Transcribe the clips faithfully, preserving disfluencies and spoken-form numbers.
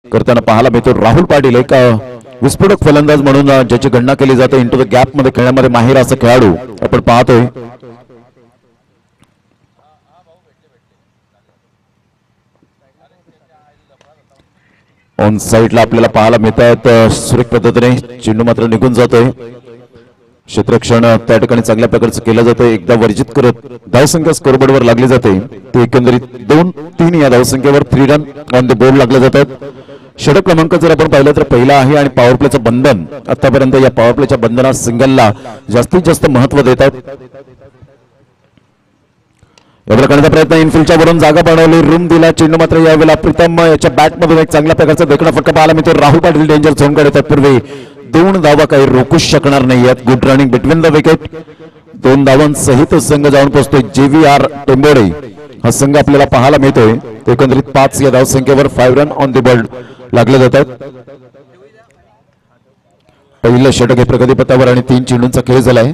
करताना पाहायला मिळतो राहुल पाटील एक विस्फोटक फलंदाज म्हणून ज्याची गणना केली जाते इंटू द गॅप मध्ये खेळण्यामध्ये माहिर असा खेळाडू आपण पाहतोय। ऑन साइडला आपल्याला पाहायला मिळतात सुरेख पद्धतीने चेंडू मात्र निघून जातोय। क्षेत्ररक्षण त्या ठिकाणी चांगल्या प्रकारचं केलं जातं। एकदा वर्जित करत धावसंख्या स्कोरबोर्डवर लागली जाते ते एकंदरीत दोन तीन या धावसंख्येवर three run on the board लागले जातात। षटक क्रमांक जर आपण पाहिलं तर पहिला आहे आणि पॉवर प्लेचं बंधन आतापर्यंत या पॉवर प्लेच्या बंधनात सिंगलला जास्तीत जास्त महत्व देतात। या प्रकारचा प्रयत्न इनफिल्डच्या वरून जागा बनवली रूम दिला चेंडू मात्र यावेळेला प्रीतम याच्या बॅट मधून एक चांगल्या प्रकारचा देखणा फटका पाहायला मिळतो। राहुल पाटील डेंजर झोनकडे तत्पूर्वी दोन धावा काही रोखूच शकणार नाहीयेत। Good running between the wicket दोन धावांसहित संघ जाऊन पोहोचतोय। जेव्हीआर टेंबोडे हा संघ आपल्याला पाहायला मिळतोय ते एकंदरीत पाच या धावसंख्येवर five run on the board लागले जातात। पहिलं षटक हे प्रगतीपथावर आणि तीन चेंडूंचा खेळ झालाय।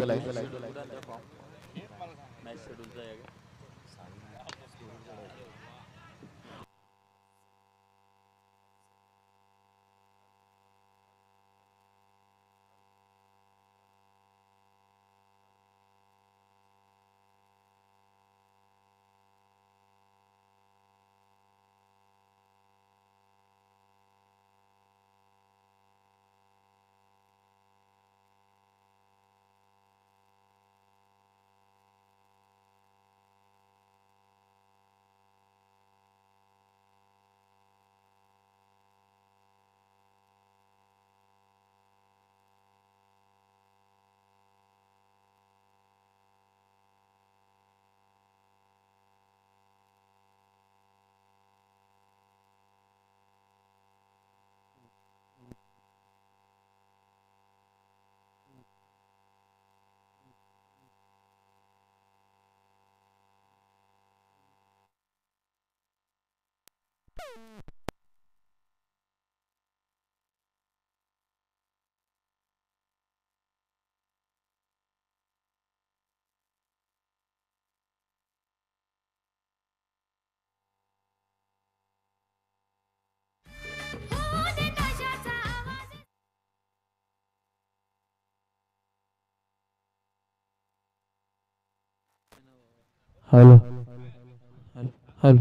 Hello hello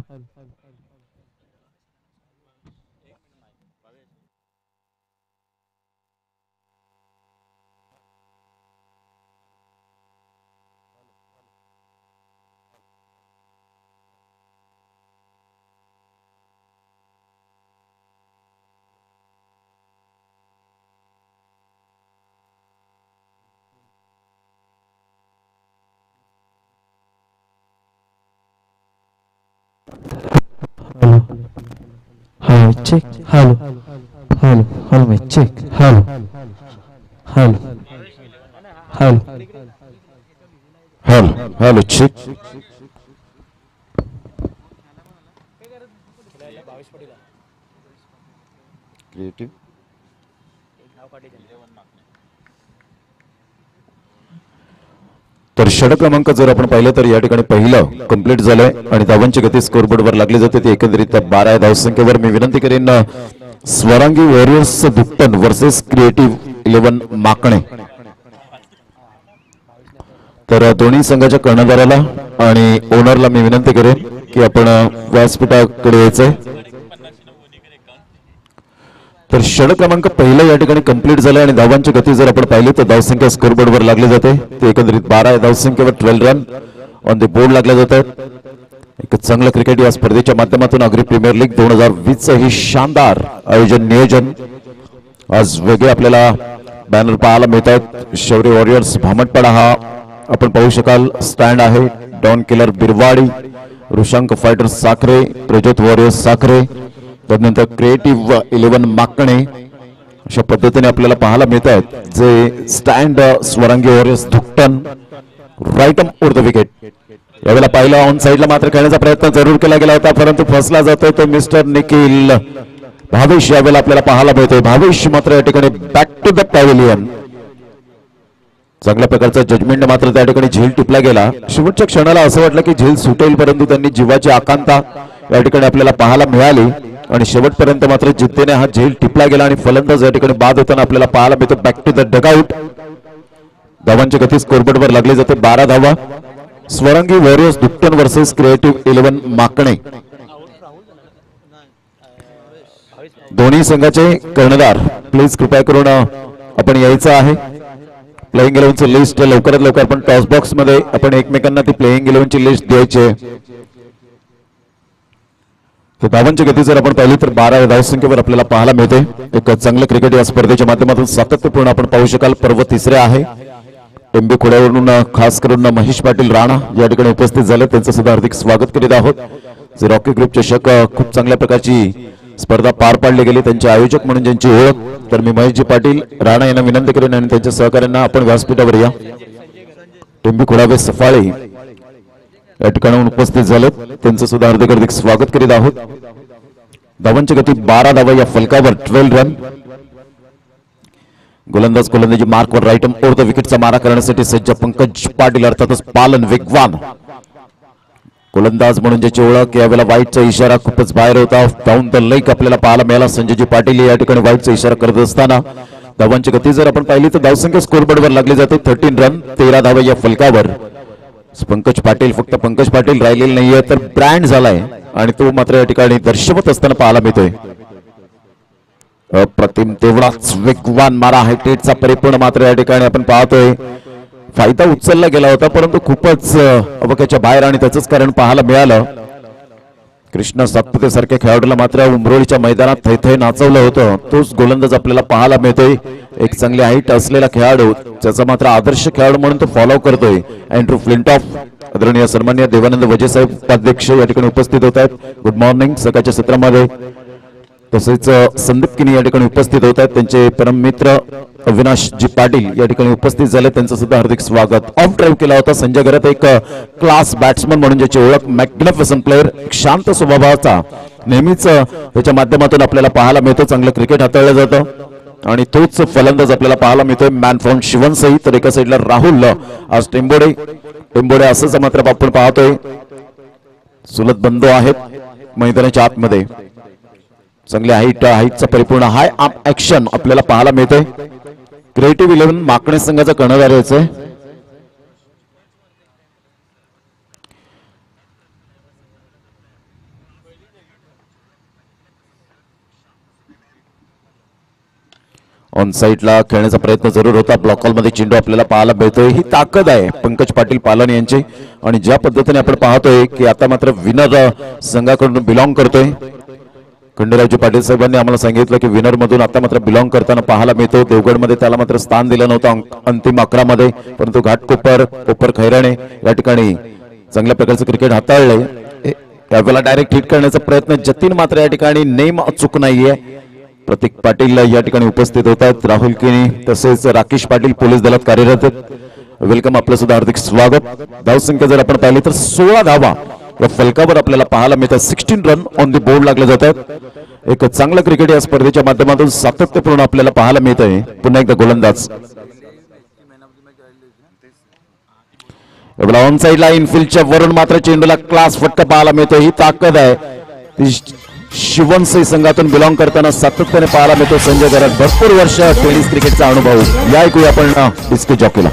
Hello, check. Hello, hello, hello, my check. Hello, hello, hello, hello, hello, check. Creative. तर षटक क्रमांक जर आपण पाहिलं तर या ठिकाणी पहिलं कंप्लीट झालंय आणि धावांची गती स्कोरबोर्डवर लागली जाते ती एकंदरीत बारा या धावसंख्येवर। मी विनंती करेन Swarangi warriors Duppan versus creative eleven Makane तर दोन्ही संघाच्या कर्णधाराला आणि ओनरला मी विनंती करेन की आपण व्यासपीठाकडे यायचंय। तर षटक क्रमांक पहिला या ठिकाणी कंप्लीट झालाय आणि धावांची गती जर आपण पाहिली तर धावसंख्या स्कोरबोर्डवर लागली जाते ते एकंदरीत बारा या धावसंख्येवर twelve run on the board लागले जातात। एक चांगलं क्रिकेट या स्पर्धेच्या माध्यमातून अग्री प्रीमियर लीग दोन हजार वीस चं ही शानदार आयोजन नियोजन आज वेगळे आपल्याला बॅनर पाहायला मिळतात। शौर्य वॉरियर्स भामटपाडा हा आपण पाहू शकाल स्टँड आहे। Don killer Birwadi, Rushank fighters Sakhare, Prajyot warriors Sakhare, त्यानंतर क्रिएटिव्ह इलेव्हन माकणे अशा पद्धतीने आपल्याला पाहायला मिळत आहेत जे स्टँड स्वरांगी वॉरियर्स धुकटन राईट ओव्हर द विकेट। यावेळेला पहिला ऑन साइडला मात्र खेळण्याचा प्रयत्न जरूर केला गेला होता परंतु फसला जातोय तो मिस्टर निखिल भावेश यावेळेला आपल्याला पाहायला मिळतोय। भावेश मात्र या ठिकाणी बॅक टू द पॅव्हिलियन चांगल्या प्रकारचा जजमेंट मात्र त्या ठिकाणी झेल टिपला गेला। शेवटच्या क्षणाला असं वाटलं की झेल सुटेल परंतु त्यांनी जीवाची आकांक्षा या ठिकाणी आपल्याला पाहायला मिळाली आणि शेवटपर्यंत मात्र जिद्दीने हा झेल टिपला गेला आणि फलंदाज या ठिकाणी बाद होताना आपल्याला पाहायला मिळतो बॅक टू द डगआउट. धावांची गती स्कोरबोर्डवर लागली जाते बारा धावा. स्वरंगी वॉरियर्स दुपटन वर्सेस क्रिएटिव्ह इलेव्हन माकणे. दोन्ही संघाचे कर्णधार प्लीज कृपया करून आपण यायचं आहे. प्लेइंग इलेव्हनची लिस्ट लवकरात लवकर आपण टॉस बॉक्स मध्ये आपण एकमेकांना ती प्लेइंग इलेव्हनची लिस्ट द्यायची आहे. धावांची गती जर आपण पाहिली तर बारा धावसंख्येवर आपल्याला पाहायला मिळते. एक चांगलं क्रिकेट या स्पर्धेच्या माध्यमातून सातत्यपूर्ण आपण पाहू शकाल. पर्व तिसरे आहे. टेंबे खोड्यावरून खास करून महेश पाटील राणा या ठिकाणी उपस्थित झाले. त्यांचं सुद्धा हार्दिक स्वागत करीत आहोत. जे रॉकी ग्रुप चषक खूप चांगल्या प्रकारची स्पर्धा पार पाडली गेली त्यांचे आयोजक म्हणून ज्यांची ओळख तर मी महेशजी पाटील राणा यांना विनंती करेन आणि त्यांच्या सहकाऱ्यांना आपण व्यासपीठावर या. टेंबे खोडावे सफाळे या ठिकाणाहून उपस्थित झाले. त्यांचं सुद्धा हार्दिक हार्दिक स्वागत करीत आहोत. धावांची गती बारा धावा या फलकावर ट्वेल्व रन. गोलंदाज गोलंदाजी मार्कवर राईट ओव्हर द विकेटचा मारा करण्यासाठी सज्ज पंकज पाटील अर्थातच पालन वेगवान गोलंदाज म्हणून ज्याची ओळख यावेळेला वाईटचा इशारा खूपच बाहेर होता. डाऊन द लेग आपल्याला पाहायला मिळाला. संजयजी पाटील या ठिकाणी वाईटचा इशारा करत असताना धावांची गती जर आपण पाहिली तर धावसंख्या स्कोरबोर्डवर लागली जाते थर्टीन रन तेरा धावा या फलकावर. पंकज पाटील फक्त पंकज पाटील राहिलेले नाहीये तर ब्रँड झालाय आणि तो मात्र या ठिकाणी दर्शवत असताना पाहायला मिळतोय. अप्रतिम तेवढाच वेगवान मारा हायटेटचा परिपूर्ण मात्र या ठिकाणी आपण पाहतोय. फायदा उचलला गेला होता परंतु खूपच अवकाच्या बाहेर आणि त्याचंच कारण पाहायला मिळालं. कृष्ण सातपुते सारख्या खेळाडूला मात्र उमरोळीच्या मैदानात थैथै नाचवलं होतं. तोच गोलंदाज आपल्याला पाहायला मिळतोय. एक चांगली हाईट असलेला खेळाडू ज्याचा मात्र आदर्श खेळाडू म्हणून तो फॉलो करतोय. अँड्रू फ्लिंटॉफ आदरणीय सन्माननीय देवानंद वजे साहेब उपाध्यक्ष या ठिकाणी उपस्थित होत आहेत. Good morning. सकाळच्या सत्रामध्ये तसेच संदीप किनी या ठिकाणी उपस्थित होत आहेत. त्यांचे परममित्र अविनाशजी पाटील या ठिकाणी उपस्थित झाले. त्यांचं सुद्धा हार्दिक स्वागत. ऑफ ड्राईव्ह केला होता संजय घरात एक क्लास बॅट्समन म्हणून ज्याची ओळख मॅग्निफिसंट प्लेअर शांत स्वभावाचा नेहमीच त्याच्या माध्यमातून आपल्याला पाहायला मिळतो. चांगलं क्रिकेट हाताळलं जातं आणि तोच फलंदाज आपल्याला पाहायला मिळतोय. मॅन फ्रॉम शिवनसई तर एका साईडला राहुल आज टेंबोडे टेंबोडे असंच मात्र आपण पाहतोय. सुलत बंधू आहेत मैदानाच्या आतमध्ये. चांगली हाईट हाईटचा परिपूर्ण हाय ऍक्शन आपल्याला पाहायला मिळतोय. क्रिएटिव्ह इलेव्हन माकणे संघाचा कर्णधार यायचंय. ऑन साईडला खेळण्याचा प्रयत्न जरूर होता. ब्लॉक हॉल मध्ये चेंडू आपल्याला पाहायला मिळतोय. ही ताकद आहे पंकज पाटील पालन यांची आणि ज्या पद्धतीने आपण पाहतोय की आता मात्र विनर संघाकडून बिलॉंग करतोय. खंडेरावजी पाटील साहेबांनी आम्हाला सांगितलं की विनर मधून आता मात्र बिलॉंग करताना पाहायला मिळतो. देवगड मध्ये त्याला मात्र स्थान दिलं नव्हतं अंतिम अकरा मध्ये परंतु घाटकोपर कोपर खैराणे या ठिकाणी चांगल्या प्रकारचं क्रिकेट हाताळलंय. यावेळेला डायरेक्ट हिट करण्याचा प्रयत्न जतीन मात्र या ठिकाणी नेम अचूक नाहीये. प्रतीक पाटील या ठिकाणी उपस्थित होत आहेत. राहुल किनी तसेच राकेश पाटील पोलीस दलात कार्यरत आहेत. वेलकम. आपलं सुद्धा हार्दिक स्वागत. धावसंख्या जर आपण पाहिली तर सोळा धावा या फलकावर आपल्याला पाहायला मिळतात. Sixteen run on the board लागले जातात. एक चांगलं क्रिकेट या स्पर्धेच्या माध्यमातून सातत्यपूर्ण आपल्याला पाहायला मिळत आहे. पुन्हा एकदा गोलंदाज ऑन साईडला इनफिल्डच्या वरून मात्र चेंडूला क्लास फटका पाहायला मिळतो. ही ताकद आहे. शिवनसई संघातून बिलॉंग करताना सातत्याने पाहायला मिळतो. संजय घरात भरपूर वर्ष टेनिस क्रिकेटचा अनुभव. या ऐकूया आपण डिस्क जॉकीला.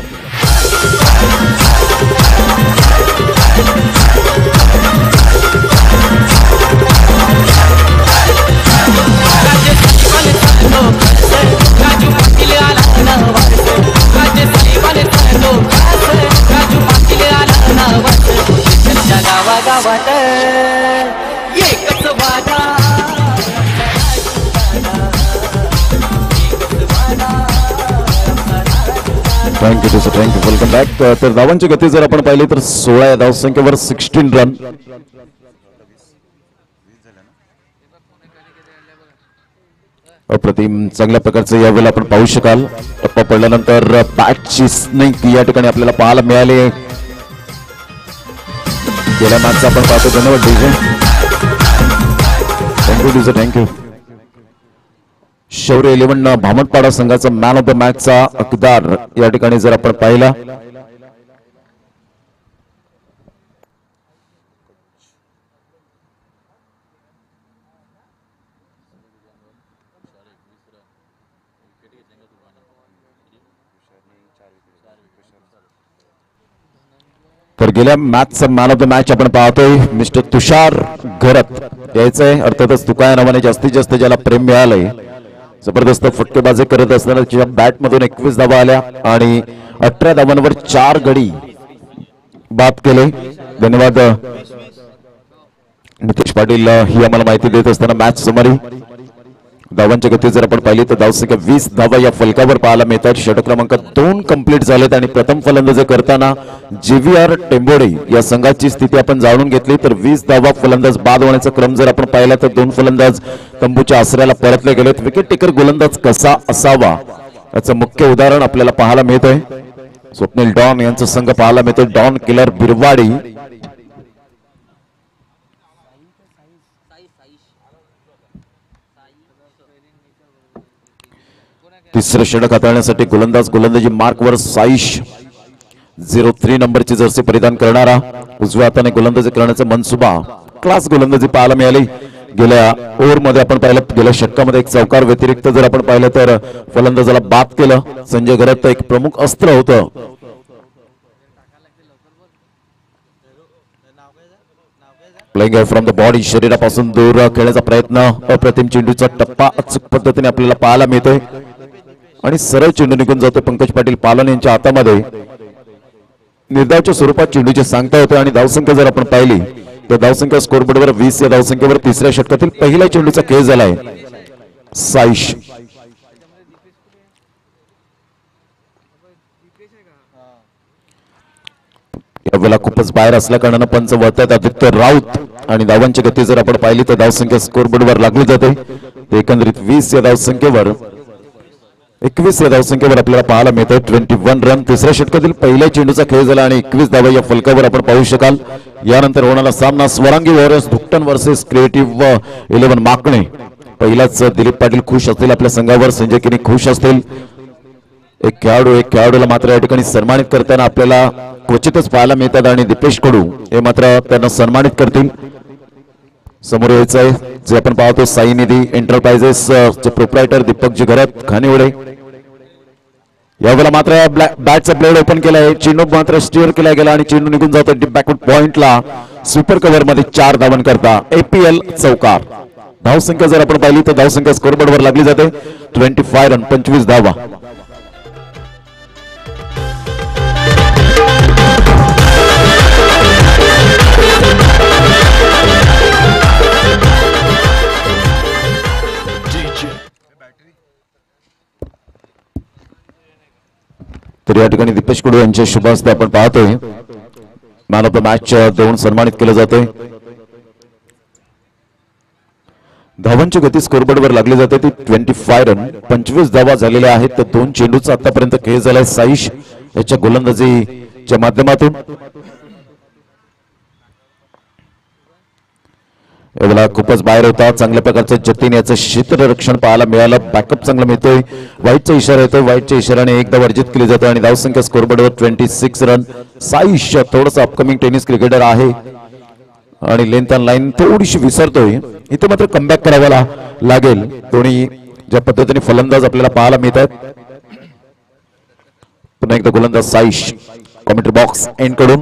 Thank you thank you. Welcome back. तर धावांची गती जर आपण पाहिली तर सोळा या धावसंख्येवर सिक्स्टीन रन. अप्रतिम चांगल्या प्रकारचं यावेळेला आपण पाहू शकाल. टप्पा पडल्यानंतर बॅटची स्नेक या ठिकाणी आपल्याला पाहायला मिळाली. गेल्या मॅचचा आपण पाहतो. धन्यवाद DJ. Thank you DJ thank you. Shaurya eleven Bhamatpada संघाचा मॅन ऑफ द मॅचचा हकदार या ठिकाणी जर आपण पाहिला तर गेल्या मॅचचा मॅन ऑफ द मॅच आपण पाहतोय मिस्टर तुषार घरत यायचंय. अर्थातच तुका या नावाने जास्तीत जास्त ज्याला प्रेम मिळालंय, जबरदस्त फटकेबाजी करत असताना बॅट मधून एकवीस धावा आल्या आणि अठरा धावांवर चार गडी बाद केले. धन्यवाद नितेश पाटील ही आम्हाला माहिती देत असताना मॅच समरी. धावांची गती जर आपण पाहिली तर धावसंख्या वीस धावा या फलकावर पाहायला मिळतात. षटक क्रमांक दोन कंप्लीट झालेत आणि प्रथम फलंदाजी करताना जीव्हीआर टेंबोडे या संघाची स्थिती आपण जाणून घेतली तर वीस धावा फलंदाज बाद होण्याचा क्रम जर आपण पाहिला तर दोन फलंदाज तंबूच्या आसऱ्याला परतले गेलेत. विकेट टेकर गोलंदाज कसा असावा याचं मुख्य उदाहरण आपल्याला पाहायला मिळतंय. स्वप्नील डॉन यांचा संघ पाहायला मिळतोय. डॉन किलर बिरवाडी तिसरं षटक हाताळण्यासाठी गोलंदाज गोलंदाजी मार्कवर साईश झिरो थ्री नंबरची जर्सी परिधान करणारा. उजव्या हाताने गोलंदाजी करण्याचा मनसुबा क्लास गोलंदाजी पाहायला मिळाली. गेल्या ओव्हरमध्ये आपण पाहिलं, गेल्या षटकामध्ये एक चौकार व्यतिरिक्त जर आपण पाहिलं तर फलंदाजाला बाद केलं. संजय घरत एक प्रमुख अस्त्र होतं. प्लेइंग फ्रॉम द बॉडी, शरीरापासून दूर खेळण्याचा प्रयत्न. अप्रतिम चेंडूचा टप्पा अचूक पद्धतीने आपल्याला पाहायला मिळतोय आणि सरळ चेंडू निघून जातो. पंकज पाटील पालन यांच्या हातामध्ये निर्धावच्या स्वरूपात चेंडूची सांगता होते आणि धावसंख्या जर आपण पाहिली तर धावसंख्या स्कोरबोर्डवर वीस या धावसंख्येवर तिसऱ्या षटकातील पहिल्या चेंडूचा खेळ झालाय. साईश यावेळेला खूपच बाहेर असल्या कारणानं पंच वळतात आदित्य राऊत आणि धावांची गती जर आपण पाहिली तर धावसंख्या स्कोरबोर्डवर लागली जाते. एकंदरीत वीस या धावसंख्येवर एकवीस या धावसंख्येवर आपल्याला पाहायला मिळतंय ट्वेंटी वन रन. तिसऱ्या षटकातील पहिल्या चेंडूचा खेळ झाला आणि एकवीस धावा या फलकावर आपण पाहू शकाल. यानंतर होणारा सामना स्वरांगी वॉरियर्स धुकटन वर्सेस क्रिएटिव्ह इलेव्हन माकणे. पहिलाच दिलीप पाटील खुश असतील आपल्या संघावर, संजय किनी खुश असतील. एक खेळाडू एक खेळाडूला मात्र या ठिकाणी सन्मानित करताना आपल्याला क्वचितच पाहायला मिळतात आणि दीपेश कडू हे मात्र त्यांना सन्मानित करतील. समोर यायचंय जे आपण पाहतो साई निधी एंटरप्राइजेस चे प्रोप्रायटर दीपकजी घरत खानिवडे. यावेळेला मात्र बॅटचा ब्लेड ओपन केलाय. चेंडू मात्र स्टीअर केला गेला आणि चेंडू निघून जातो डीप बॅकवर्ड पॉइंटला. सुपर कव्हर मध्ये चार धावन करता एपीएल चौकार. धावसंख्या जर आपण पाहिली तर धावसंख्या स्कोरबोर्डवर लागली जाते ट्वेंटी फाय रन पंचवीस धावा. तर या ठिकाणी दीपेश कडू यांच्या शुभ हस्ते आपण पाहतोय मॅन ऑफ द मॅच देऊन सन्मानित केलं जातंय. धावांची गती स्कोरबोर्डवर लागली जाते ती ट्वेंटी फाय रन. पंचवीस धावा झालेल्या आहेत. तर दोन चेंडूचा आतापर्यंत खेळ झालाय साईश याच्या गोलंदाजीच्या माध्यमातून. यावेळेला खूपच बाहेर होता. चांगल्या प्रकारचं जतीन याचं क्षेत्ररक्षण पाहायला मिळालं. बॅकअप चांगला मिळतोय. वाईटचा इशारा येतोय. वाईटच्या इशाराने एकदा वर्जित केली जाते आणि धावसंख्या स्कोरबोर्डवर ट्वेंटी सिक्स रन. साईश थोडंसं अपकमिंग टेनिस क्रिकेटर आहे आणि लेंथ ऑन लाईन थोडीशी विसरतोय. इथे मात्र कमबॅक करावा लागेल. दोन्ही ज्या पद्धतीने फलंदाज आपल्याला पाहायला मिळतात. पुन्हा एकदा गोलंदाज साईश कॉमेंट्री बॉक्स एंड कडून.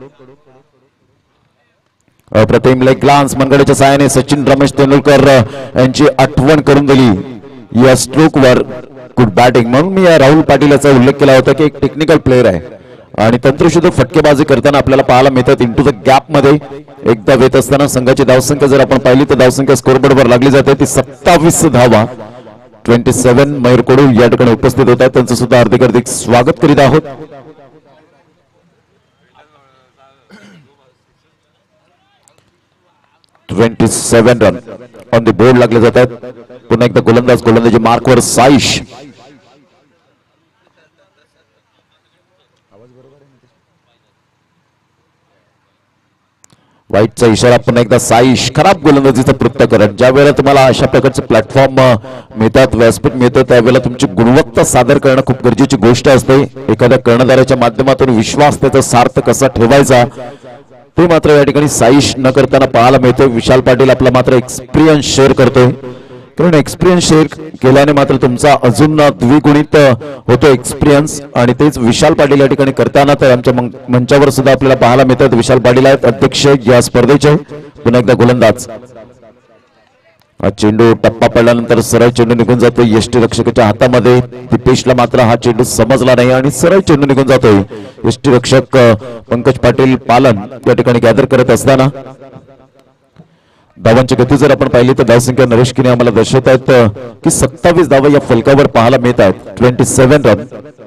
अप्रतिम लेग ग्लान्स मनगडीच्या साहाय्याने सचिन रमेश तेंडुलकर यांची आठवण करून दिली या स्ट्रोकवर. गुड बॅटिंग म्हणून मी या राहुल पाटील याचा उल्लेख केला होता की एक टेक्निकल प्लेअर आहे आणि तंत्रशुद्ध फटकेबाजी करताना आपल्याला पाहायला मिळतात. इंटू द गॅप मध्ये एकदा येत असताना संघाची धावसंख्या जर आपण पाहिली तर धावसंख्या स्कोरबोर्डवर लागली जाते ती सत्तावीस धावा. ट्वेंटी सेव्हन मयूर कडू या ठिकाणी उपस्थित होत आहेत. त्यांचं सुद्धा हार्दिक हार्दिक स्वागत करीत आहोत. Twenty seven run on the board लागले जातात. पुन्हा एकदा गोलंदाज गोलंदाजी मार्कवर साईश. वाईटचा इशारा. पुन्हा एकदा साईश. खराब गोलंदाजीचं पृथक्करण. ज्या वेळेला तुम्हाला अशा प्रकारचे प्लॅटफॉर्म मिळतात, व्यासपीठ मिळतं, त्यावेळेला तुमची गुणवत्ता सादर करणं खूप गरजेची गोष्ट असते. एखाद्या कर्णधाराच्या माध्यमातून विश्वास त्याचा सार्थ कसा ठेवायचा ते मात्र या ठिकाणी साईश न करताना पाहायला मिळतोय. विशाल पाटील आपला मात्र एक्सपिरियन्स शेअर करतोय. कारण एक्सपिरियन्स शेअर केल्याने मात्र तुमचा अजून द्विगुणित होतो एक्सपिरियन्स आणि तेच विशाल पाटील या ठिकाणी करताना तर आमच्या मंचावर सुद्धा आपल्याला पाहायला मिळतात विशाल पाटील आहेत अध्यक्ष या स्पर्धेचे पुन्हा एकदा गोलंदाज चेंडू टप्पा पडल्यानंतर सरळ चेंडू निघून जातो यष्टीरक्षकाच्या हातामध्ये दिपेशला मात्र हा चेंडू समजला नाही आणि सरळ चेंडू निघून जातोय यष्टीरक्षक पंकज पाटील पालन या ठिकाणी गॅदर करत असताना धावांची गती जर आपण पाहिली तर धावसंख्या नरेश किने आम्हाला दर्शवत आहेत की सत्तावीस धावा या फलकावर पाहायला मिळत आहेत ट्वेंटी सेव्हन रन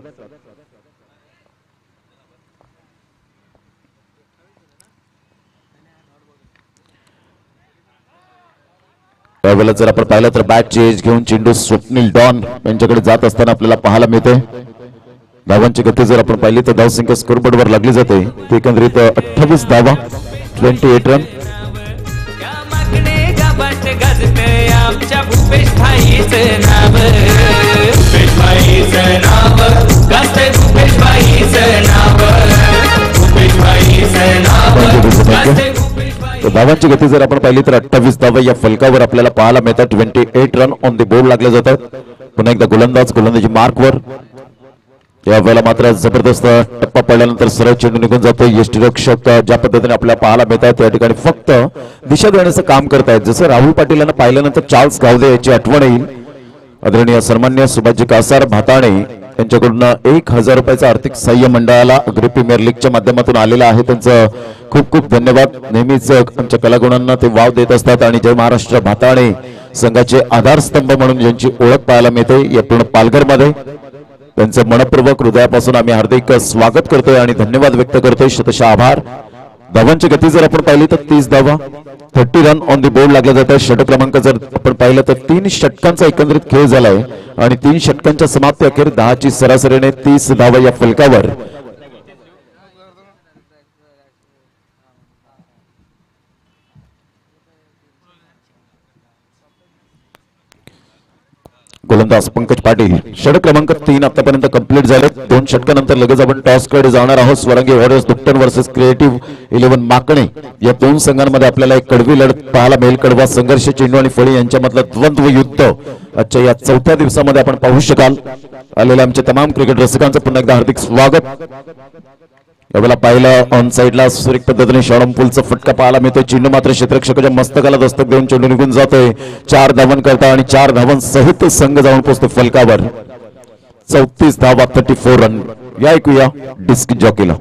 त्यावेळेला जर आपण पाहिलं तर बॅट चेंज घेऊन चेंडू स्वप्नील डॉन यांच्याकडे जात असताना आपल्याला पाहायला मिळते धावांची गती जर आपण पाहिली तर धावसंख्या स्कोरबोर्डवर लागली जाते ते एकंदरीत अठ्ठावीस धावा ट्वेंटी एट रन आमच्या भूपेश भाईचं नाव भूपेश भाईचं नाव गाजतंय भूपेश भाईचं नाव भूपेश भाईचं नाव गाजतंय भूपेश भाई धावांची गती जर आपण पाहिली तर अठ्ठावीस धावा या फलकावर आपल्याला पाहायला मिळतात twenty eight run on the board लागले जातात पुन्हा एकदा गोलंदाज गोलंदाजी मार्कवर यावेळेला मात्र जबरदस्त टप्पा पडल्यानंतर सरळ चेंडू निघून जातो यष्टीरक्षक ज्या पद्धतीने आपल्याला पाहायला मिळतात त्या ठिकाणी फक्त दिशा देण्याचं काम करतायत जसं राहुल पाटील यांना पाहिल्यानंतर चार्ल्स गावदे याची आठवण येईल आदरणीय सन्मान्य सुभाषजी कासार भाताणे यांच्याकडून एक हजार रुपयाचा आर्थिक सहाय्य मंडळाला अग्री प्रीमियर लीगच्या माध्यमातून आलेला आहे त्यांचं खूप खूप धन्यवाद नेहमीच आमच्या कलागुणांना ते वाव देत असतात आणि जय महाराष्ट्र भाताणे संघाचे आधारस्तंभ म्हणून ज्यांची ओळख पाहायला मिळते या पूर्ण पालघरमध्ये त्यांचं मनपूर्वक हृदयापासून आम्ही हार्दिक स्वागत करतोय आणि धन्यवाद व्यक्त करतोय शतशः आभार धावांची गती जर आपण पाहिली तर तीस धावा thirty run on the board लागले जातात षटक क्रमांक जर आपण पाहिलं तर तीन षटकांचा एकंदरीत खेळ झालाय आणि तीन षटकांच्या समाप्ती अखेर दहाची सरासरीने तीस धावा या फलकावर गोलंदाज पंकज पाटील षटक क्रमांक तीन आतापर्यंत कंप्लीट झाले दोन षटकानंतर लगेच आपण टॉस कडे जाणार आहोत स्वरंगी वॉरियर्स दुपटन वर्सेस क्रिएटिव्ह इलेव्हन माकणे या दोन संघांमध्ये आपल्याला एक कडवी लढत पाहायला मिळेल कडवा संघर्ष चेंडू आणि फळी यांच्यामधलं द्वंद्व युद्ध आजच्या या चौथ्या दिवसामध्ये आपण पाहू शकाल आलेल्या आमच्या तमाम क्रिकेट रसिकांचं पुन्हा एकदा हार्दिक स्वागत यावेळेला पाहिलं ऑन साइडला सुरेख पद्धतीने शॉर्टपुलचा फटका पाहायला मिळतोय चेंडू मात्र क्षेत्ररक्षकाच्या मस्तकाला दस्तक देऊन चेंडू निघून जातोय चार धावन करता आणि चार धावन सहित संघ जाऊन पोहोचतो फलकावर चौतीस धावा थर्टी फोर रन या ऐकूया डिस्क जॉकीला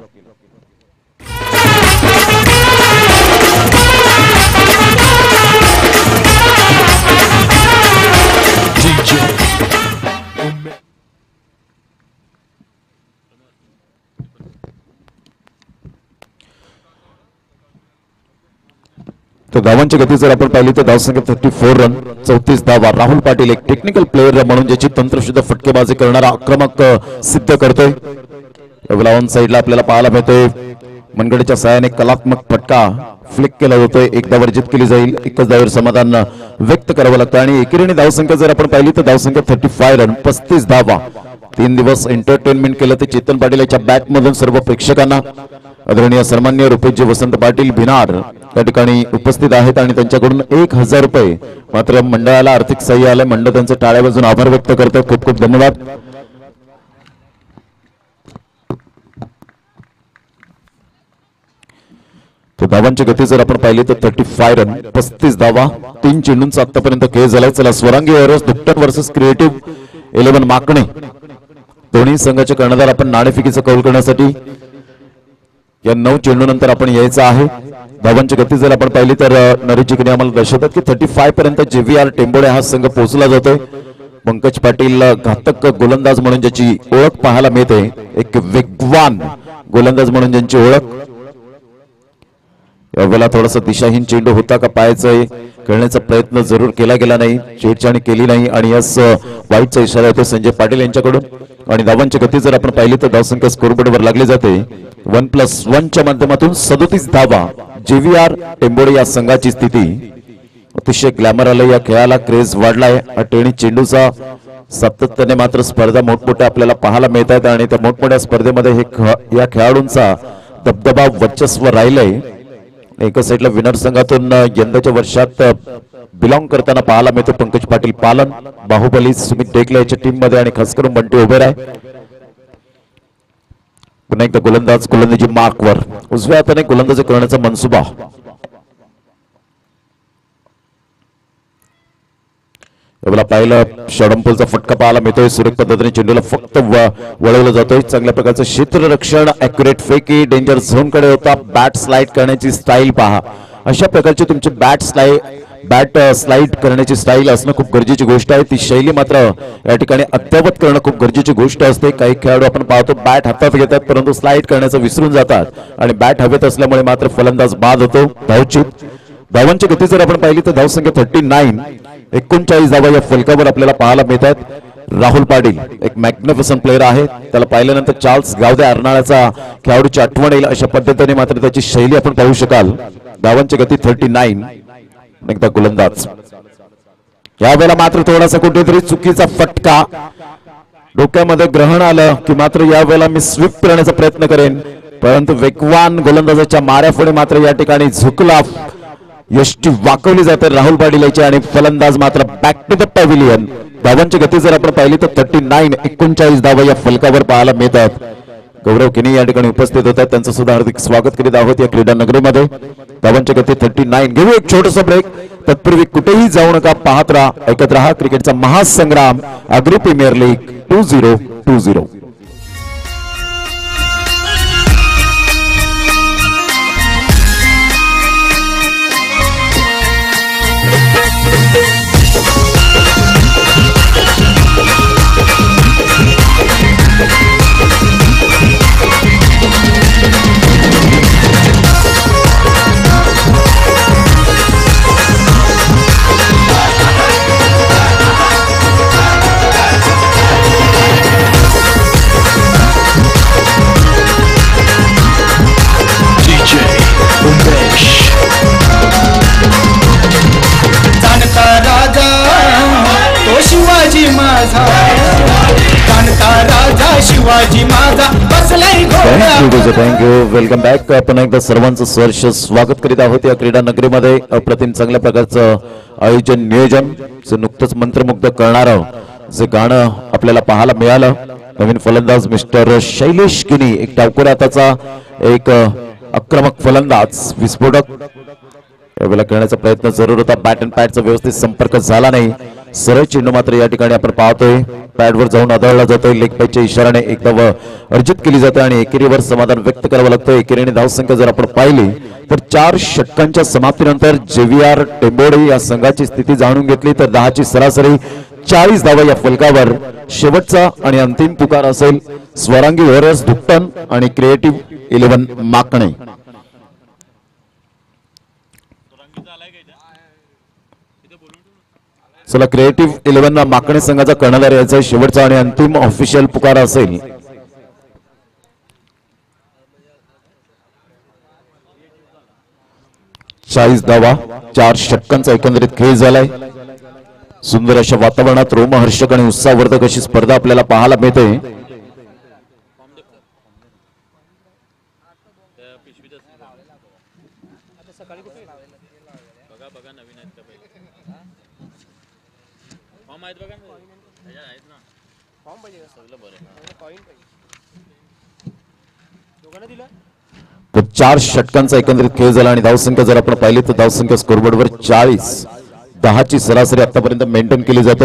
तर धावांची गती जर आपण पाहिली तर धावसंख्या थर्टी फोर रन चौतीस धावा राहुल पाटील एक टेक्निकल प्लेयर म्हणून ज्याची तंत्रशुद्ध फटकेबाजी करणारा आक्रमक सिद्ध करतोय ऑन साइडला आपल्याला पाहायला मिळतोय मनगडीच्या सहाय्याने कलात्मक फटका फ्लिक केला जातोय एकदा वर्जित केली जाईल एकच धावेवर समाधान व्यक्त करावं लागतं आणि एकेरीने धावसंख्या जर आपण पाहिली तर धावसंख्या थर्टी फाय रन पस्तीस धावा तीन दिवस एंटरटेनमेंट केलं ते चेतन पाटील याच्या बॅट मधून सर्व प्रेक्षकांना आदरणीय सन्मान्य रुपेशजी वसंत पाटील भिनार त्या ठिकाणी उपस्थित आहेत आणि त्यांच्याकडून एक हजार रुपये मात्र मंडळाला आर्थिक सहाय्य आलंय मंडळ त्यांचं टाळ्या वाजून आभार व्यक्त करतो खूप खूप धन्यवाद तर धावांची गती जर आपण पाहिली तर थर्टी फाय रन पस्तीस धावा तीन चेंडूंचा आतापर्यंत खेळ झालाय चला स्वरांगी वॉरियर्स दुपटन वर्सेस क्रिएटिव्ह इलेव्हन माकणे दोन्ही संघाचे कर्णधार आपण नाणेफेकीचा कौल करण्यासाठी या नऊ चेंडू नंतर आपण यायचं आहे धावांची गती जर आपण पाहिली तर नरेश जिगणे आम्हाला दर्शवतात की थर्टी फाय पर्यंत जेव्हीआर टेंबोडे हा संघ पोहोचला जातोय पंकज पाटील घातक गोलंदाज म्हणून ज्याची ओळख पाहायला मिळते एक वेगवान गोलंदाज म्हणून ज्यांची ओळख यावेळेला थोडासा दिशाहीन चेंडू होता का पाहायचं खेळण्याचा प्रयत्न जरूर केला गेला नाही छेडछाड केली नाही आणि यास वाईटचा इशारा येतो संजय पाटील यांच्याकडून आणि धावांची गती जर आपण पाहिली तर धावसंख्या स्कोरबोर्डवर लागली जाते वन प्लस वन च्या माध्यमातून सदोतीस धावा जेव्हीआर टेंबोडे या संघाची स्थिती अतिशय ग्लॅमर आलं या खेळाला क्रेज वाढलाय अटेणी चेंडूचा सातत्याने मात्र स्पर्धा मोठमोठ्या आपल्याला पाहायला मिळत आहेत आणि त्या मोठमोठ्या स्पर्धेमध्ये हे या खेळाडूंचा दबदबा वर्चस्व राहिलंय एका साईडला विनर संघातून यंदाच्या वर्षात बिलॉंग करताना पाहायला मिळतो पंकज पाटील पालन, बाहुबली सुमित टेकले याच्या टीम मध्ये आणि खास करून बंटी उभे आहे. पुन्हा एकदा गोलंदाज गोलंदाजी मार्कवर उजव्या हाताने गोलंदाजी करण्याचा मनसुबा. यावेळेला पाहिलं षडंपूलचा फटका पाहायला मिळतोय. सुरेख पद्धतीने चेंडूला फक्त वळवलं जातोय. चांगल्या प्रकारचं क्षेत्ररक्षण, अॅक्युरेट फेकी, डेंजर झोन कडे होता. बॅट स्लाइड करण्याची स्टाईल पहा. अशा प्रकारची तुमची बॅट स्लाइड बॅट स्लाइड करण्याची स्टाईल असणं खूप गरजेची गोष्ट आहे. ती शैली मात्र या ठिकाणी अद्यावत करणं खूप गरजेची गोष्ट असते. काही खेळाडू आपण पाहतो बॅट हातात घेतात परंतु स्लाइड करण्याचं विसरून जातात आणि बॅट हवेत असल्यामुळे मात्र फलंदाज बाद होतो. धावचित धावांची गती जर आपण पाहिली तर धावसंख्या थर्टी नाईन एकोणचाळीस धावा या फलकावर आपल्याला पाहायला मिळतात. राहुल पाटील एक मॅग्निफिसंट प्लेअर आहे. त्याला पाहिल्यानंतर चार्ल्स गावदे अर्नाळ्याचा खेळाडूची आठवण येईल अशा पद्धतीने मात्र त्याची शैली आपण पाहू शकाल. धावांची गती थर्टी नाईन. एकदा गोलंदाज यावेळेला मात्र थोडासा कुठेतरी चुकीचा फटका, डोक्यामध्ये ग्रहण आलं की मात्र यावेळेला मी स्वीप करण्याचा प्रयत्न करेन परंतु वेगवान गोलंदाजाच्या माऱ्यापुढे मात्र या ठिकाणी झुकला. यष्टी वाकवली जाते राहुल पाटील याची आणि फलंदाज मात्र बॅक टू द पॅव्हिलियन. धावांची गती जर आपण पाहिली तर थर्टी नाईन एकोणचाळीस धावा या फलकावर पाहायला मिळतात. गौरव किनी या ठिकाणी उपस्थित होतात, त्यांचं सुद्धा हार्दिक स्वागत करीत आहोत या क्रीडा नगरीमध्ये. धावांची गती थर्टी नाईन. घेऊ एक छोटसा ब्रेक. तत्पूर्वी कुठेही जाऊ नका, पाहत राहा, ऐकत राहा क्रिकेटचा महासंग्राम Agri premier league two zero two zero. जाणता राजा तो शिवाजी माझा, जाणता राजा शिवाजी माझा बसलाय घोडा. थँक्यू. Welcome back. आपण एकदा सर्वांचं सहर्ष स्वागत करीत आहोत या क्रीडा नगरीमध्ये. अप्रतिम चांगल्या प्रकारचं आयोजन नियोजन, जे नुकतंच मंत्रमुग्ध करणारं जे गाणं आपल्याला पाहायला मिळालं. नवीन फलंदाज मिस्टर शैलेश किनी, एक डावखोर हाताचा एक आक्रमक फलंदाज, विस्फोटक यावेळेला करण्याचा प्रयत्न जरूर होता. बॅट अँड पॅडचा व्यवस्थित संपर्क झाला नाही. सरळ चेंडू मात्र या ठिकाणी आपण पाहतोय पॅडवर जाऊन आदळला जातोय. लेग पॅचच्या इशाराने एक धाव अर्जित केली जाते आणि एकेरीवर समाधान व्यक्त करावं लागतं. एकेरीने धावसंख्या जर आपण पाहिली तर चार षटकांच्या समाप्तीनंतर जेव्हीआर टेंबोडे या संघाची स्थिती जाणून घेतली तर दहाची सरासरी चाळीस धावा या फलकावर. शेवटचा आणि अंतिम पुकार असेल स्वरांगी वॉरियर्स दुपटन आणि क्रिएटिव्ह इलेव्हन माकणे. चला, क्रिएटिव्ह इलेव्हन माकणे संघाचा कर्णधार याचा शेवटचा आणि अंतिम ऑफिशियल पुकार असेल. चाळीस धावा, चार षटकांचा एकंदरीत खेळ झालाय. सुंदर अशा वातावरणात रोमहर्षक आणि उत्साहवर्धक अशी स्पर्धा आपल्याला पाहायला मिळते. तर चार षटकांचा एकंदरीत खेळ झाला आणि धावसंख्या जर आपण पाहिली तर धावसंख्या स्कोरबोर्डवर चाळीस, दहाची सरासरी आतापर्यंत मेंटेन केली जाते.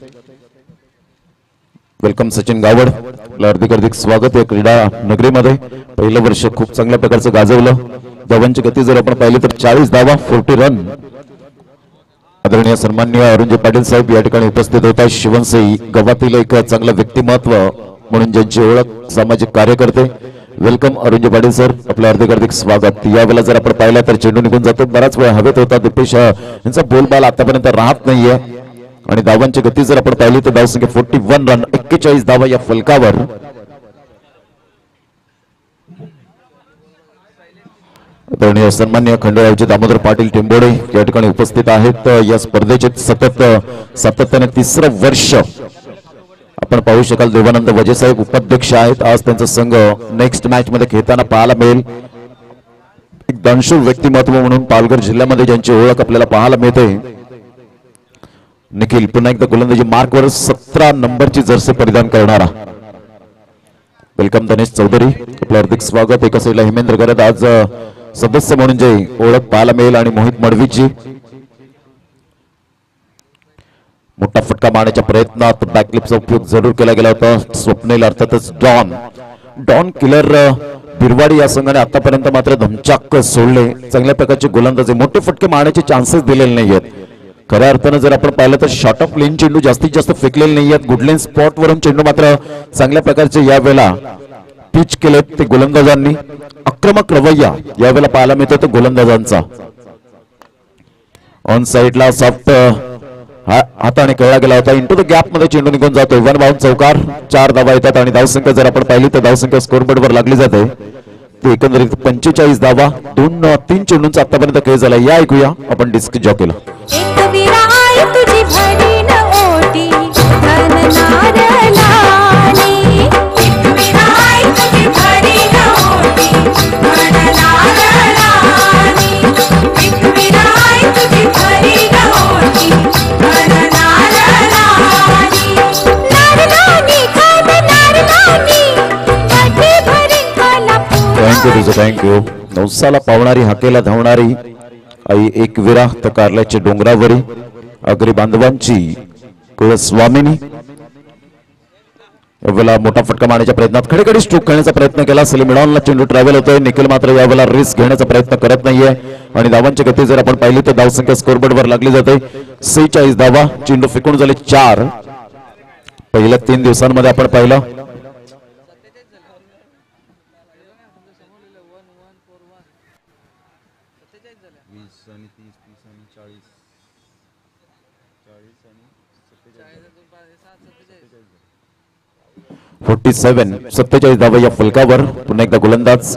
वेलकम सचिन गावड, हार्दिक हार्दिक स्वागत या क्रीडा नगरीमध्ये. पहिलं वर्ष खूप चांगल्या प्रकारचं गाजवलं. धावांची गती जर आपण पाहिली तर चाळीस धावा, फोर्टी रन. आदरणीय सन्माननीय अरुणजी पाटील साहेब या ठिकाणी उपस्थित होता. शिवनसई गावातील एक चांगलं व्यक्तिमत्व म्हणून ज्यांची ओळख सामाजिक कार्यकर्ते. वेलकम अरुणजी पाटील सर, आपलं हार्दिक हार्दिक स्वागत. यावेळेला जर आपण पाहिलं तर चेंडू निघून जातो. बराच वेळ हवेत होता. दीपेश यांचा बोलबाल आतापर्यंत राहत नाहीये आणि धावांची गती जर आपण पाहिली तर धावसंख्या फोर्टी वन रन, एक्केचाळीस धावा या फलकावर. आदरणीय सन्माननीय खंडेरावजी दामोदर पाटील टेंबोडे या ठिकाणी उपस्थित आहेत. या स्पर्धेचे सतत सातत्याने तिसरं वर्ष आपण पाहू शकाल. देवानंद वजे साहेब उपाध्यक्ष आहेत. आज त्यांचा संघ नेक्स्ट मॅच मध्ये खेळताना पाहायला मिळेल. एक दानशूर व्यक्तिमत्व म्हणून पालघर जिल्ह्यामध्ये ज्यांची ओळख आपल्याला पाहायला मिळते निखिल पुन्हा एकदा गोलंदाजी मार्कवर सतरा नंबरची जर्सी परिधान करणारा. वेलकम दिनेश चौधरी, आपलं हार्दिक स्वागत. एका साईडला हेमेंद्र गरद आज सदस्य म्हणून जे ओळख पाहायला मिळेल आणि मोहित मडवीची मोठा फटका मारण्याच्या प्रयत्नात बॅकलिपचा उपयोग जरूर केला गेला होता. स्वप्नील अर्थातच डॉन डॉन किलर बिरवाडी या संघाने आतापर्यंत मात्र धमचाक सोडले. चांगल्या प्रकारचे गोलंदाजी मोठे फटके मारण्याचे चान्सेस दिलेले नाहीयेत. खऱ्या अर्थानं जर आपण पाहिलं तर शॉर्ट ऑफ लेन चेंडू जास्तीत जास्त फेकलेले नाहीयेत. गुड लेन स्पॉट वरून चेंडू मात्र चांगल्या प्रकारचे यावेळेला पिच केले ते गोलंदाजांनी. आक्रमक रवैया यावेळेला पाहायला मिळतो तो गोलंदाजांचा. ऑन साइडला सॉफ्ट हाताने खेळला गेला होता. इंटू द गॅप मध्ये चेंडू निघून जातो. वन बाउंड चौकार. चार धावा येतात आणि धावसंख्या जर आपण पाहिली तर धावसंख्या स्कोरबोर्ड वर लागली जाते. ते एकंदरीत पंचेचाळीस धावा. दोन तीन चेंडूंचा आतापर्यंत खेळ झाला. या ऐकूया आपण डिस्क जॉकीला. तुझी भरी न ओटी धन नारलानी एक विराय तुझी भरी न ओटी धन नारलानी एक विराय तुझी भरी न ओटी धन नारलानी नारलानी खाद नारलानी वाटे भरी काला थँक्यू तुझं थँक्यू. नवसाला पावणारी हाकेला धावणारी आई एक विरा तर कारल्याच्या डोंगरावरी अग्री बांधवांची कुलस्वामिनी यावेळेला मोठा फटका मारण्याच्या प्रयत्नात खडेखडी स्ट्रोक खेळण्याचा प्रयत्न केला. सलीम मिडॉनला चेंडू ट्रॅव्हल होतोय. निखिल मात्र यावेळेला रिस्क घेण्याचा प्रयत्न करत नाहीये आणि धावांची गती जर आपण पाहिली तर धावसंख्या स्कोरबोर्ड वर लागली जाते. सेहेचाळीस धावा. चेंडू फेकून झाले चार. पहिल्या तीन दिवसांमध्ये आपण पाहिलं फोर्टी सेवन सत्तेचाळीस धावा या फलकावर. पुन्हा एकदा गोलंदाज.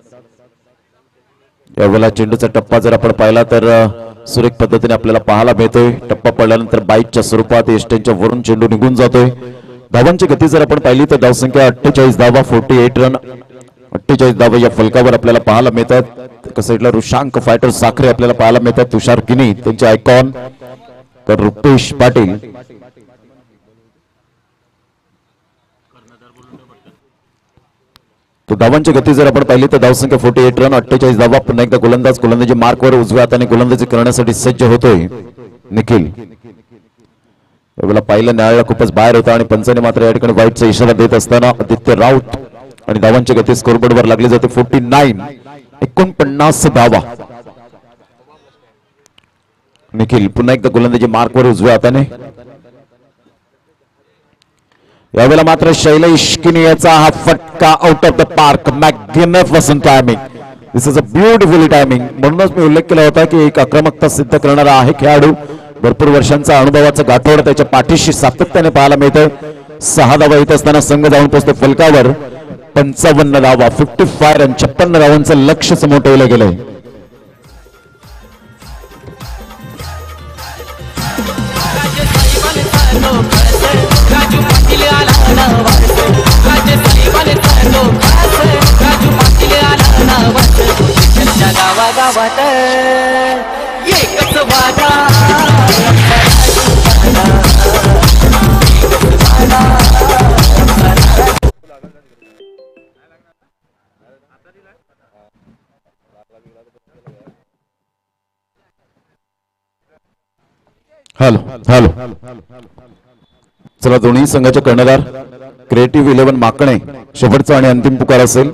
यावेळेला चेंडूचा टप्पा जर आपण पाहिला तर सुरेख पद्धतीने आपल्याला पाहायला मिळतोय. टप्पा पडल्यानंतर बाईकच्या स्वरूपात एस्टेनच्या वरून चेंडू निघून जातोय. धावांची गती जर आपण पाहिली तर धावसंख्या अठ्ठेचाळीस धावा. Forty eight run. अठ्ठेचाळीस धावा या फलकावर आपल्याला पाहायला मिळतात. एका साईडला रुशांक फायटर साखरे आपल्याला पाहायला मिळतात. तुषार किनी त्यांचे आयकॉन तर रुपेश पाटील. तो धावांची गती जर आपण पाहिली तर धावसंख्या फोर्टी एट रन. अठ्ठेचाळीस धावा. पुन्हा एकदा गोलंदाज गोलंदाजी मार्कवर उजव्या हाताने गोलंदाजी करण्यासाठी सज्ज होतोय निखिल. यावेळेला पाहिलं न्यायालय खूपच बाहेर होता आणि पंचाने मात्र या ठिकाणी वाईटचा इशारा देत असताना आदित्य राऊत आणि धावांची गती स्कोरबोर्ड वर लागली जाते. फोर्टी नाईन एकोणपन्नास धावा. निखिल पुन्हा एकदा गोलंदाजी मार्कवर उजव्या हाताने. यावेळेला मात्र शैलेश किनियाचा हा फटका out of the park. Magnificent timing. This is a beautiful timing. म्हणूनच मी उल्लेख केला होता की एक आक्रमकता सिद्ध करणारा आहे खेळाडू. भरपूर वर्षांचा अनुभवाचा गाठोड त्याच्या पाठीशी सातत्याने पाहायला मिळतोय. सहा धावा येत असताना संघ जाऊन पोहोचतो फलकावर. पंचावन्न धावा. Fifty five run. छप्पन्न धावांचं लक्ष समोर ठेवलं गेलंय. गावागावात एकच वादा. हॅलो हॅलो चला दोन्ही संघाचे कर्णधार क्रिएटिव्ह इलेव्हन माकणे शेवटचा आणि अंतिम पुकार असेल.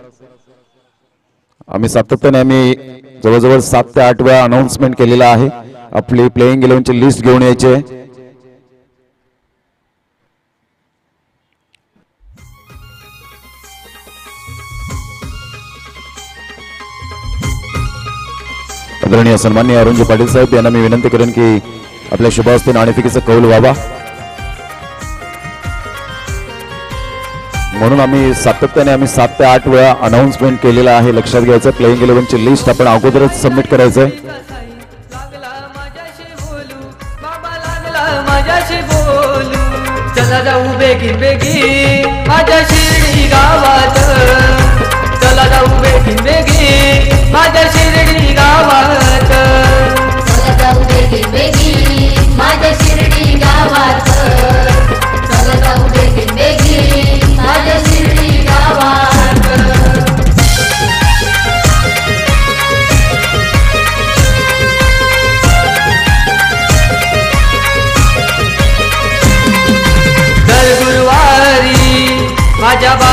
आम्ही सातत्याने आम्ही जवळजवळ सात ते आठ वेळा अनाउन्समेंट केलेला आहे. आपली प्लेइंग इलेव्हनची लिस्ट घेऊन यायची आहे. आदरणीय सन्माननीय अरुणजी पाटील साहेब यांना मी विनंती करेन की आपल्या शुभ हस्ते नाणेफेकीचा कौल व्हावा. म्हणून आम्ही सातत्याने आम्ही सात ते आठ वेळा अनाउन्समेंट केलेला आहे. लक्षात घ्यायचं. प्लेइंग इलेव्हनची लिस्ट आपण अगोदरच सबमिट करायचंय. चला जाऊ बेगीन बेगीन माझ्या शिर्डी गावात. चला जाऊ बेगीन बेगीन माझ्या शिर्डी गावात. चला जाऊ बेगीन बेगीन माझ्या शिर्डी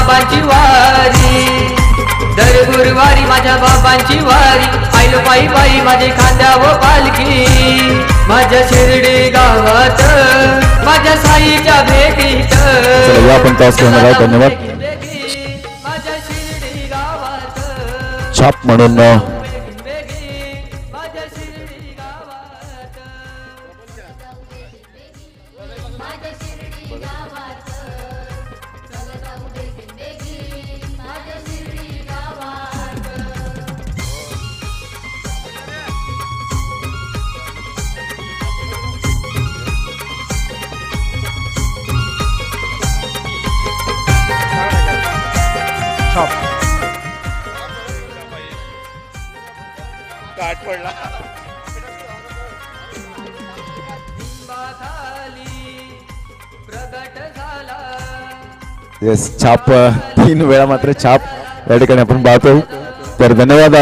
बाबांची वारी, दर गुरुवारी माझ्या बाबांची वारी, आईलो पायी पायी माझे खांद्यावर पालखी, माझ्या शिर्डी गावात माझ्या साईच्या भेटीत. चला या आपण टॉस घेणार आहोत. धन्यवाद. माझ्या शिर्डी गावात छाप म्हणून माझ्या शिर्डी गावात. काट पडला. प्रगट झाला येस छाप तीन वेळा मात्र छाप या ठिकाणी आपण पाहतोय. तर धन्यवाद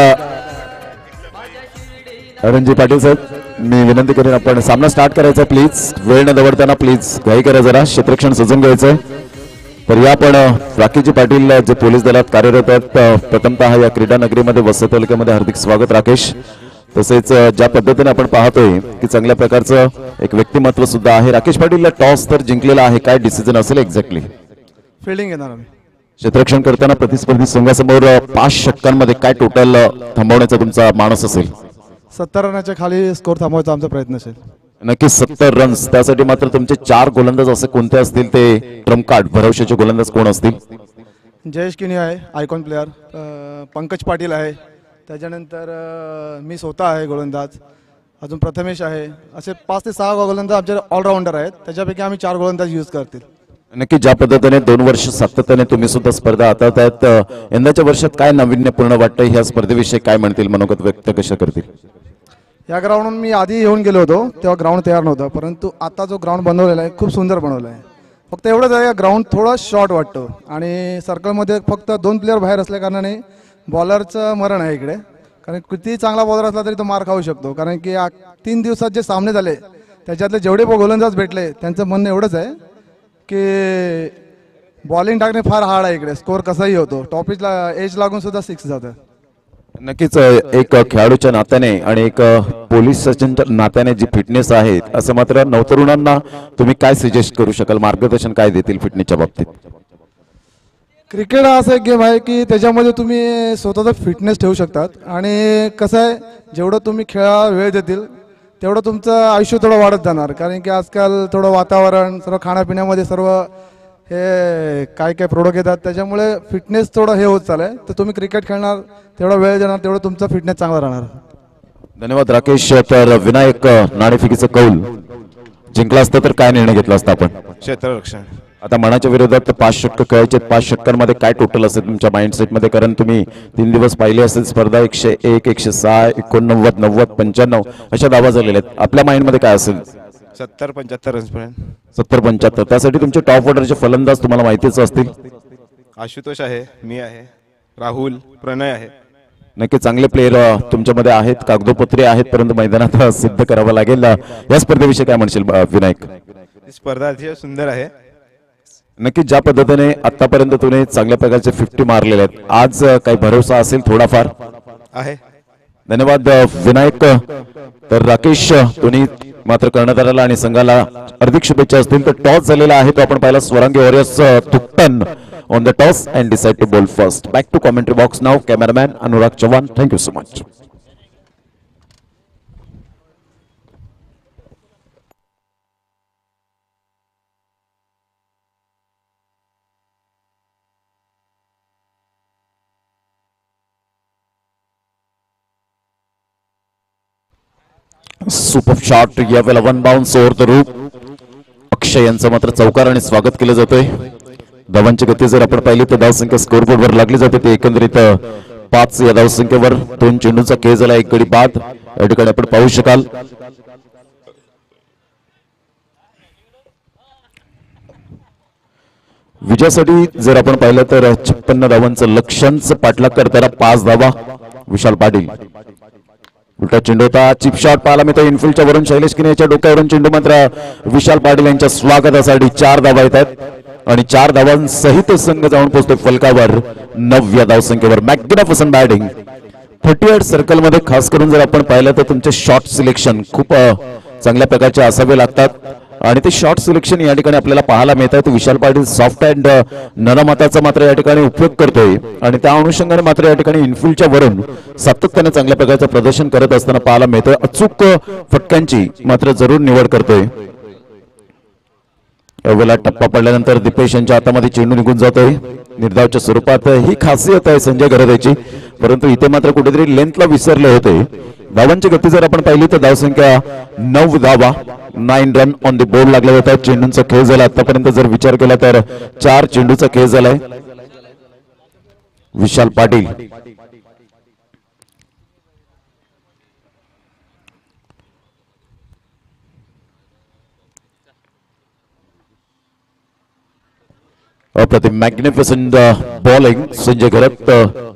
अरुणजी पाटील साहेब. मी विनंती करेन आपण सामना स्टार्ट करायचा प्लीज. वेळ न दवडताना प्लीज घाई करा जरा, क्षेत्ररक्षण सजून घ्यायचं. तर या पण राकेशजी पाटील जे पोलीस दलात कार्यरत आहेत, प्रथमतः या क्रीडा नगरीमध्ये वसई तालुक्यामध्ये हार्दिक स्वागत राकेश. तसेच ज्या पद्धतीने आपण पाहतोय की चांगल्या प्रकारचं एक व्यक्तिमत्व सुद्धा आहे. राकेश पाटील टॉस तर जिंकलेला आहे, काय डिसिजन असेल एक्झॅक्टली? फिल्डिंग घेणार आम्ही. क्षेत्ररक्षण करताना प्रतिस्पर्धी संघासमोर पाच षटकांमध्ये काय टोटल थांबवण्याचा तुमचा मानस असेल? सत्तर रनाच्या खाली स्कोर थांबवायचा आमचा प्रयत्न असेल. नक्कीच सत्तर रन्स. त्यासाठी मात्र तुमचे चार गोलंदाज असे कोणते असतील ते ट्रम्प कार्ड भरवशाचे गोलंदाज कोण असतील? जयेश किनी आहे आयकॉन प्लेअर, पंकज पाटील आहे, त्याच्यानंतर अ, मी स्वतः आहे गोलंदाज, अजून प्रथमेश आहे. असे पाच ते सहा गोलंदाज आमचे ऑलराऊंडर आहेत. त्याच्यापैकी आम्ही चार गोलंदाज यूज करतील. नक्की ज्या पद्धतीने दोन वर्ष सातत्याने तुम्ही सुद्धा स्पर्धा हातात आहेत, यंदाच्या वर्षात काय नाविन्यपूर्ण वाटतं? ह्या स्पर्धेविषयी काय म्हणतील, मनोगत व्यक्त कशा करतील? या ग्राउंडहून मी आधी येऊन गेलो होतो तेव्हा ग्राउंड तयार नव्हतं, परंतु आता जो ग्राउंड बनवलेला आहे खूप सुंदर बनवला आहे. फक्त एवढंच आहे ग्राउंड थोडा शॉर्ट वाटतो आणि सर्कलमध्ये फक्त दोन प्लेअर बाहेर असल्या कारणाने बॉलरचं मरण आहे इकडे. कारण किती चांगला बॉलर असला तरी तो मार खाऊ शकतो. कारण की आ- तीन दिवसात जे सामने झाले त्याच्यातले जेवढे गोलंदाज भेटले त्यांचं म्हणणं एवढंच आहे की बॉलिंग टाकणे फार हार्ड आहे इकडे. स्कोर कसाही होतो, टॉपिकला एज लागून सुद्धा सिक्स जातं. नक्कीच एक खेळाडूच्या नात्याने आणि एक पोलीस सचिनच्या नात्याने जी फिटनेस आहे, असं मात्र नवतरुणांना तुम्ही काय सजेस्ट करू शकाल, मार्गदर्शन काय देतील फिटनेसच्या बाबतीत? क्रिकेट हा असा एक गेम आहे की त्याच्यामध्ये तुम्ही स्वतःचा फिटनेस ठेवू शकतात आणि कसं आहे जेवढं तुम्ही खेळाला वेळ देतील तेवढं तुमचं आयुष्य थोडं वाढत जाणार. कारण की आजकाल थोडं वातावरण सर्व खाण्यापिण्यामध्ये सर्व हे काय काय प्रोडक्ट येतात, त्याच्यामुळे फिटनेस थोडं हे होत चालू आहे. तर तुम्ही क्रिकेट खेळणार तेवढा वेळ देणार तेवढं तुमचा फिटनेस चांगला राहणार. धन्यवाद राकेश. तर विनायक नाणेफेकीचं कौल जिंकला असतं तर काय निर्णय घेतला असता आपण? क्षेत्ररक्षण. आता मनाच्या विरोधात पाच षटकं खेळायचे, पाच षटकांमध्ये काय टोटल असेल तुमच्या माइंडसेटमध्ये? कारण तुम्ही तीन दिवस पाहिले असेल स्पर्धा, एकशे एक एकशे सहा एकोणनव्वद नव्वद पंच्याण्णव अशा धावा झालेल्या आहेत. आपल्या माइंडमध्ये काय असेल? सत्तर पंच्याहत्तर रन्स पर्यंत. सत्तर पंच्याहत्तर. त्यासाठी तुमचे टॉप ऑर्डरचे फलंदाज तुम्हाला माहितीच असतील. आशुतोष आहे, मी आहे, राहुल, प्रणय आहे. नक्की चांगले प्लेयर तुमच्यामध्ये आहेत, कागदोपत्री आहेत, परंतु मैदानात सिद्ध करावं लागेल. या स्पर्धेविषयी काय म्हणशील विनायक? ही स्पर्धा अतिशय सुंदर आहे. नक्की ज्या पद्धतीने आतापर्यंत तुम्ही चांगल्या प्रकारचे फिफ्टी मारलेले आहेत, आज काही भरोसा असेल थोडाफार? आहे. धन्यवाद विनायक. तर राकेश तुम्ही मात्र कर्णधाराला आणि संघाला हार्दिक शुभेच्छा असतील. तर टॉस झालेला आहे तो आपण पाहिला. स्वरांगी वॉरियर्स तुक्टन on the toss and decide to bowl first. Back to commentary box नाव. Cameraman Anurag Chavan. Thank you so much. Super shot यावेळेला one bounce over the roof. Akshay यांचं मात्र चौकार आणि स्वागत केलं जातोय. धावांची गती जर आपण पाहिली तर धावसंख्या स्कोरबोर्डवर लागली जाते. ते एकंदरीत पाच या धावसंख्येवर दोन चेंडूंचा खेळ झाला, एक गडी बाद या ठिकाणी आपण पाहू शकाल. विजयासाठी जर आपण पाहिलं तर छप्पन्न धावांचं लक्ष्यांचं पाठलाग करताना पाच धावा विशाल पाटील. उलटा चेंडू होता, चिप शॉट पाहायला मिळतो इनफिल्डच्या वरून. शैलेश किने याच्या डोक्यावरून चेंडू मात्र विशाल पाटील यांच्या स्वागतासाठी चार धावा येत आहेत. आणि चार धावांसहित संघ जाऊन पोहोचतोय फलकावर नवव्या धावसंख्येवर. Magnificent batting. Thirty eight circle मध्ये खास करून जर आपण पाहिलं तर तुमचे शॉट सिलेक्शन खूप चांगल्या प्रकारचे असावे लागतात आणि ते शॉट सिलेक्शन या ठिकाणी आपल्याला पाहायला मिळत आहे. विशाल पाटील सॉफ्ट अँड नरमाताचा मात्र या ठिकाणी उपयोग करतोय आणि त्या अनुषंगाने मात्र या ठिकाणी इनफिल्डच्या वरून सातत्याने चांगल्या प्रकारचं प्रदर्शन करत असताना पाहायला मिळतोय. अचूक फटक्यांची मात्र जरूर निवड करतोय. यावेळेला टप्पा पडल्यानंतर दीपेश यांच्या हातामध्ये चेंडू निघून जातोय. निर्धावच्या स्वरूपात ही खासियत आहे संजय गरदेची, परंतु इथे मात्र कुठेतरी लेंथला विसरले होते. धावांची गती जर आपण पाहिली तर धावसंख्या नऊ धावा, nine run on the board लागले होते. चेंडूंचा खेळ झाला आतापर्यंत जर विचार केला तर चार चेंडूचा खेळ झालाय. विशाल पाटील अप्रतिम मॅग्निफिसंट बॉलिंग संजय घरत.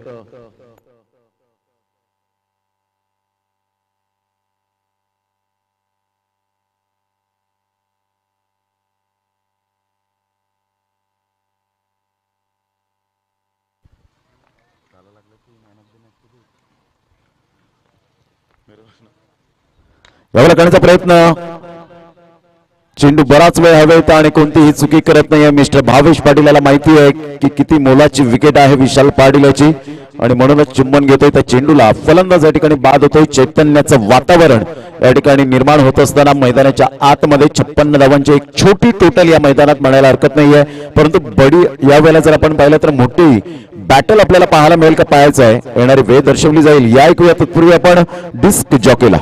यावेळेला करण्याचा प्रयत्न. चेंडू बराच वेळ हवेत आणि कोणतीही चुकी करत नाही मिस्टर भावेश पाटील. याला माहिती आहे की किती मोलाची विकेट आहे विशाल पाटील याची आणि म्हणूनच चुंबन घेतोय त्या चेंडूला. फलंदाज या ठिकाणी बाद होतोय. चैतन्याचं वातावरण या ठिकाणी निर्माण होत असताना मैदानाच्या आतमध्ये छप्पन्न धावांची एक छोटी टोटल या मैदानात म्हणायला हरकत नाहीये, परंतु बडी यावेळेला जर आपण पाहिलं तर मोठी बॅटल आपल्याला पाहायला मिळेल का पाहायचं आहे. येणारी वेळ दर्शवली जाईल. या ऐकूया तत्पूर्वी आपण डिस्क जॉकीला.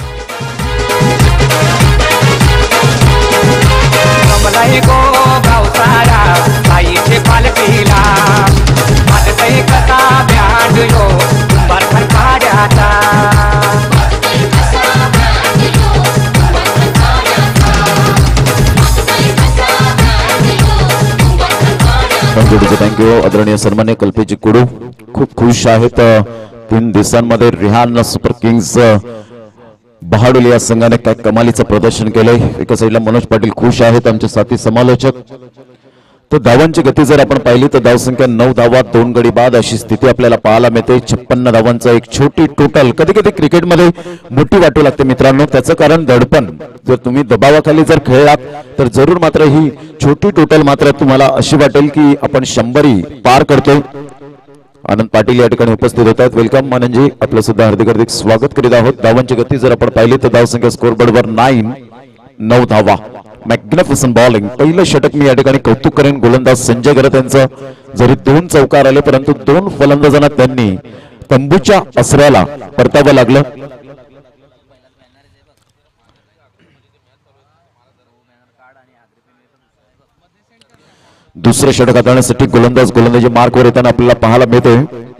गो गावसारा आईचे पालखीला माझे कथा ब्यांडलो बरखर काढ्याचा थँक्यू. आदरणीय सन्मान्य कल्पेजी कुडू खूप खुश आहेत. तीन दिवसांमध्ये रिहान सुपर किंग्स बहाडोल या संघाने काय कमालीचं प्रदर्शन केलंय. एका साईडला मनोज पाटील खुश आहेत आमचे साथी समालोचक. तर धावांची गती जर आपण पाहिली तर धावसंख्या नऊ धावा दोन गडी बाद अशी स्थिती आपल्याला पाहायला मिळते. छप्पन्न धावांचा एक छोटी टोटल कधी कधी क्रिकेटमध्ये मोठी वाटू लागते मित्रांनो. त्याचं कारण दडपण. जर तुम्ही दबावाखाली जर खेळलात तर जरूर मात्र ही छोटी टोटल मात्र तुम्हाला अशी वाटेल की आपण शंभरी पार करतो. आनंद पाटील या ठिकाणी उपस्थित होत आहेत. वेलकम आनंदजी, आपलं सुद्धा हार्दिक हार्दिक स्वागत करीत आहोत. धावांची गती जर आपण पाहिली तर धावसंख्या स्कोरबोर्डवर नाईन नऊ धावा. Magnificent bowling. पहिलं षटक मी या ठिकाणी कौतुक करेन गोलंदाज संजय गरत यांचं. जरी दोन चौकार आले परंतु दोन फलंदाजांना त्यांनी तंबूच्या आसऱ्याला परतावं लागलं. दुसरे षटक हाताळण्यासाठी गोलंदाज गोलंदाजी मार्कवर येताना आपल्याला पाहायला मिळते.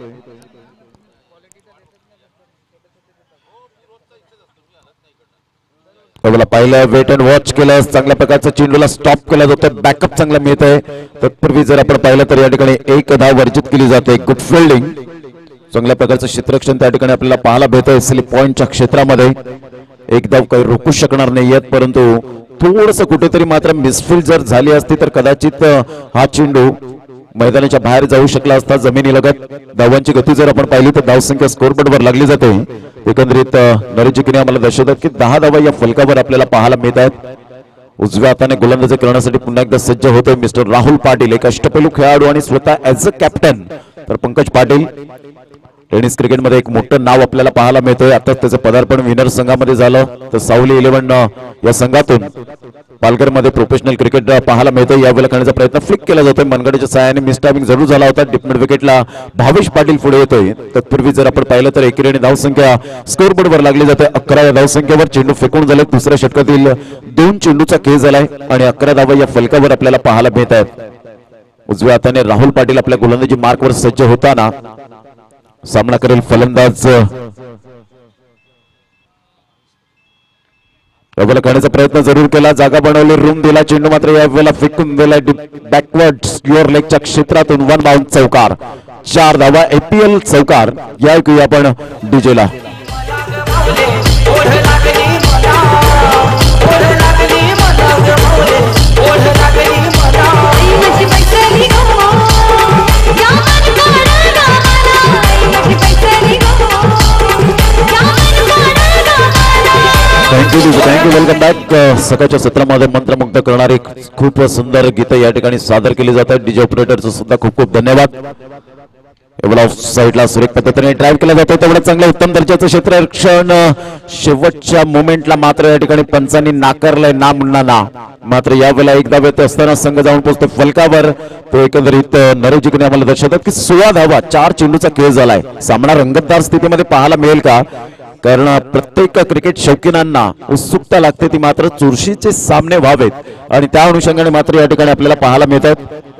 पाहिलं वेट अँड वॉच केलं. चांगल्या प्रकारचा चेंडूला स्टॉप केला जातो. बॅकअप चांगला मिळत आहे. तत्पूर्वी जर आपण पाहिलं तर या ठिकाणी एक धाव वर्जित केली जाते. Good fielding. चांगल्या प्रकारचं क्षेत्ररक्षण त्या ठिकाणी आपल्याला पाहायला मिळतंय. एसली पॉइंटच्या क्षेत्रामध्ये एक धाव काही रोखू शकणार नाहीयेत, परंतु थोडस कुठेतरी मात्र मिसफील्ड जर झाली असती तर कदाचित हा चेंडू मैदानाच्या बाहेर जाऊ शकला असता जमिनीलगत. धावांची गती जर आपण पाहिली तर धावसंख्या स्कोरबोर्डवर लागली जाते. एकंदरीत नरेश किने आम्हाला दर्शवतात की दहा धावा या फलकावर आपल्याला पाहायला मिळत आहेत. उजव्या हाताने गोलंदाजी करण्यासाठी पुन्हा एकदा सज्ज होतोय मिस्टर राहुल पाटील, एक अष्टपैलू खेळाडू आणि स्वतः ऍज अ कॅप्टन. तर पंकज पाटील टेनिस क्रिकेटमध्ये एक मोठं नाव आपल्याला पाहायला मिळतोय. आता त्याचं पदार्पण विनर संघामध्ये झालं. तर सावली इलेव्हन या संघातून पालघरमध्ये प्रोफेशनल क्रिकेट पाहायला मिळतोय. यावेळेला करण्याचा प्रयत्न फ्लिक केला जातोय. मनगडीच्या साहाय्याने मिसटायमिंग जरूर झाला होता. डिपमिड विकेटला भावेश पाटील पुढे येतोय. तत्पूर्वी जर आपण पाहिलं तर एकेरीने धावसंख्या स्कोरबोर्डवर लागली जाते. अकरा या धावसंख्येवर चेंडू फेकून झाले. दुसऱ्या षटकातील दोन चेंडूचा खेळ झालाय आणि अकरा धावा या फलकावर आपल्याला पाहायला मिळत आहेत. उजव्या हाताने राहुल पाटील आपल्या गोलंदाजी मार्कवर सज्ज होताना सामना करेल फलंदाज. यावेळेला करण्याचा प्रयत्न जरूर केला. जागा बनवली, रूम दिला. चेंडू मात्र यावेळेला फेकून दिला बॅकवर्ड युअर लेगच्या क्षेत्रातून. वन बाउंड चौकार. चार धावा एपीएल चौकार. या ऐकूया आपण डीजेला. प्रेम बॅक सकाळच्या सत्रामध्ये मंत्रमुग्ध करणारी खूप सुंदर गीतं या ठिकाणी सादर केली जातात. डीजे ऑपरेटरचं सुद्धा खूप खूप धन्यवाद. एवढा ऑफ साईडला सुरेख पद्धतीने ड्राईव्ह केला जातो. तेवढं चांगलं उत्तम दर्जाचं क्षेत्ररक्षण शेवटच्या मोमेंटला मात्र या ठिकाणी पंचांनी नाकारलंय ना म्हणणार ना. मात्र यावेळेला एक धाव येत असताना संघ जाऊन पोहोचतो फलकावर. तो एकंदरीत नरेशजीकडे आम्हाला दर्शवतात की सोळा धावा चार चेंडूचा खेळ झालाय. सामना रंगतदार स्थितीमध्ये पाहायला मिळेल का? कारण प्रत्येक क्रिकेट शौकीनांना उत्सुकता लागते ती मात्र चुरशीचे सामने व्हावेत आणि त्या अनुषंगाने मात्र या ठिकाणी आपल्याला पाहायला मिळतात.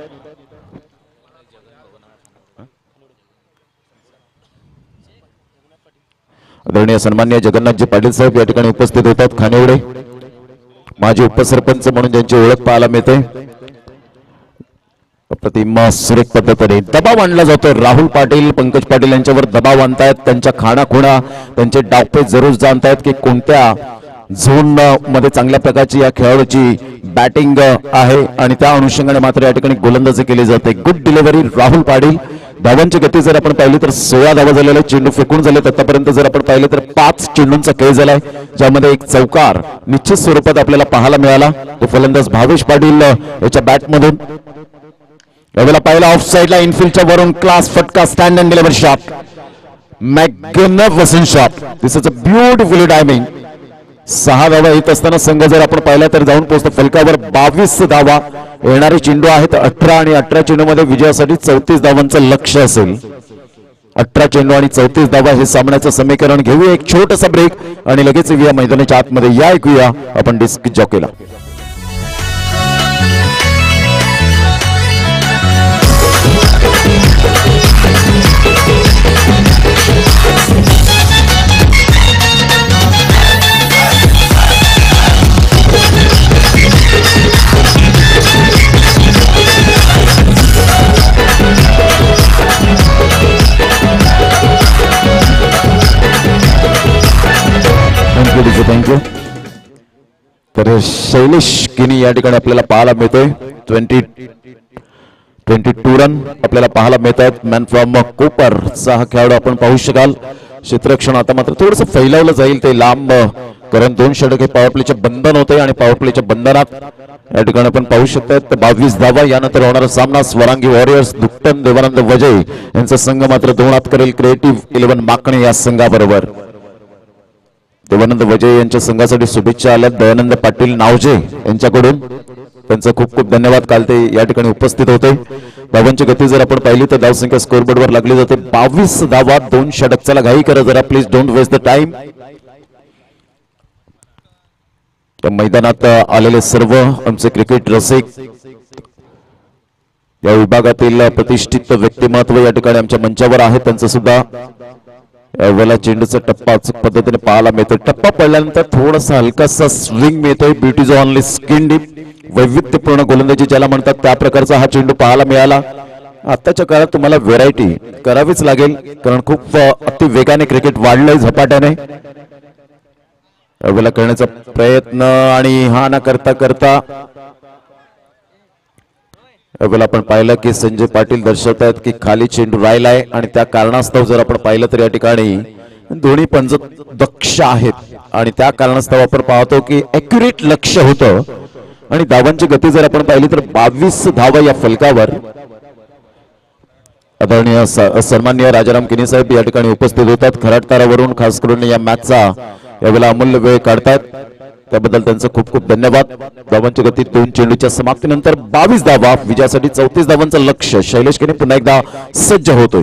आदरणीय सन्मान्य जगन्नाथजी पाटील साहेब या ठिकाणी उपस्थित होतात. खानिवडे माजी उपसरपंच म्हणून ज्यांची ओळख पाहायला मिळते. अप्रतिम सुरेख पद्धतीने दबाव आणला जातो. राहुल पाटील पंकज पाटील यांच्यावर दबाव आणतायत. त्यांच्या खाणाखुणा त्यांचे डावपे जरूर जाणतायत की कोणत्या झोन मध्ये चांगल्या प्रकारची या खेळाडूची बॅटिंग आहे आणि त्या अनुषंगाने मात्र या ठिकाणी गोलंदाजी केली जाते. Good delivery Rahul Patil. धावांची गती जर आपण पाहिली तर सोळा धावा झालेल्या चेंडू फेकून झालेत. आतापर्यंत जर आपण पाहिले तर पाच चेंडूंचा खेळ झालाय ज्यामध्ये एक चौकार निश्चित स्वरूपात आपल्याला पाहायला मिळाला. तो फलंदाज भावेश पाटील याच्या बॅटमधून यावेळेला पाहिला ऑफ साईडला इनफिल्डच्या वरून क्लास फटका stand and deliver shot. Magnificent shot. This is a beautiful timing. सहा धावा येत असताना संघ जर आपण पाहिला तर जाऊन पोहोचतो फलकावर. बावीस धावा येणारे चेंडू आहेत अठरा आणि अठरा चेंडू मध्ये विजयासाठी चौतीस धावांचं लक्ष्य असेल. अठरा चेंडू आणि चौतीस धावा हे सामन्याचं समीकरण. घेऊया एक छोटासा ब्रेक आणि लगेच येऊया मैदानाच्या आतमध्ये. या ऐकूया आपण डिस्क जॉकीला. थँक्यू. तर शैलेश किनी या ठिकाणी आपल्याला पाहायला मिळतोय. ट्वेंटी ट्वेंटी टू रन आपल्याला पाहायला मिळत आहेत. मॅन फ्रॉम कोपर चा हा खेळाडू आपण पाहू शकाल. क्षेत्ररक्षण आता मात्र थोडंसं फैलावलं जाईल ते लांब, कारण दोन षटक हे पॉवर प्लेचे बंधन होते आणि पॉवर प्लेच्या बंधनात या ठिकाणी आपण पाहू शकतात बावीस धावा. यानंतर होणारा सामना स्वरांगी वॉरियर्स दुकटन देवानंद वजय यांचा संघ मात्र दोनात करेल क्रिएटिव्ह इलेव्हन माकणे या संघाबरोबर. देवानंद वजय यांच्या संघासाठी शुभेच्छा आल्या दयानंद पाटील नावजे यांच्याकडून. त्यांचा खूप खूप धन्यवाद. काल ते या ठिकाणी उपस्थित होते. धावांची गती जर आपण पाहिली तर धावसंख्या स्कोरबोर्डवर लागली जाते. बावीस धावा दोन षटक. चला घाई करा जरा please, don't waste the time. मैदानात आलेले सर्व आमचे क्रिकेट रसिक, या विभागातील प्रतिष्ठित व्यक्तिमत्व या ठिकाणी आमच्या मंचावर आहेत. त्यांचं सुद्धा यावेळेला चेंडूचा टप्पा अचूक पद्धतीने पाहायला मिळतो. टप्पा पडल्यानंतर थोडासा हलकासा स्विंग मिळतोय. ब्युटीज ऑनली स्किन डीप, वैविध्यपूर्ण गोलंदाजी ज्याला म्हणतात त्या प्रकारचा हा चेंडू पाहायला मिळाला. आताच्या काळात तुम्हाला व्हेरायटी करावीच लागेल, कारण खूप अति वेगाने क्रिकेट वाढलंय झपाट्याने. यावेळेला करण्याचा प्रयत्न आणि हा ना करता करता यावेळेला आपण पाहिलं की संजय पाटील दर्शवतात की खाली चेंडू राहिलाय आणि त्या कारणास्तव जर आपण पाहिलं तर या ठिकाणी दोन्ही पंच दक्ष आहेत आणि त्या कारणास्तव आपण पाहतो की ॲक्युरेट लक्ष होतं. आणि धावांची गती जर आपण पाहिली तर बावीस धावा या फलकावर. आदरणीय सन्माननीय राजाराम किनी साहेब या ठिकाणी उपस्थित होतात. खराटतारावरून खास करून या मॅचचा यावेळेला अमूल्य वेळ काढतात, त्याबद्दल त्यांचं खूप खूप धन्यवाद. धावांची गती दोन चेंडूच्या समाप्तीनंतर बावीस धावा, विजयासाठी चौतीस धावांचं लक्ष्य. शैलेश किनी पुन्हा एकदा सज्ज होतोय.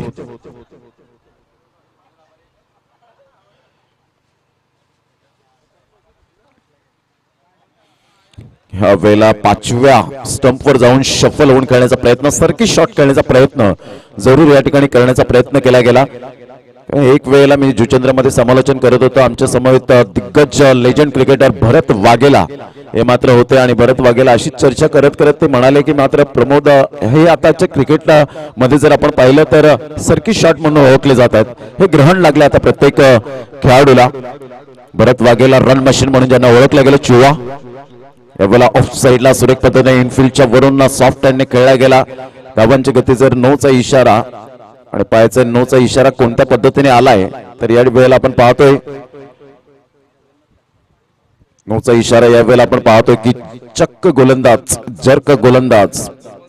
ह्या वेळेला पाचव्या स्टंपवर जाऊन शफल होऊन खेळण्याचा प्रयत्न, सर्की शॉट खेळण्याचा प्रयत्न जरूर या ठिकाणी करण्याचा प्रयत्न केला गेला. एक वेळेला मी जुचंद्रमध्ये समालोचन करत होतो. आमच्या समवेत दिग्गज लेजंड क्रिकेटर भरत वाघेला हे मात्र होते आणि भरत वाघेला अशी चर्चा करत करत ते म्हणाले की मात्र प्रमोद हे आताच्या क्रिकेटला मध्ये जर आपण पाहिलं तर सर्की शॉट म्हणून ओळखले जातात. हे ग्रहण लागले आता प्रत्येक खेळाडूला. भरत वाघेला रन मशीन म्हणून ज्यांना ओळखलं गेलं चुवा. यावेळेला ऑफ साईडला सुरेख पद्धतीने इनफिल्डच्या वरून सॉफ्ट हँडने खेळला गेला. धावांची गती जर नऊचा इशारा आणि पायाचा नऊचा इशारा कोणत्या पद्धतीने आलाय तर या वेळेला आपण पाहतोय नऊचा इशारा यावेळेला आपण पाहतोय की चक्क गोलंदाज जर्क गोलंदाज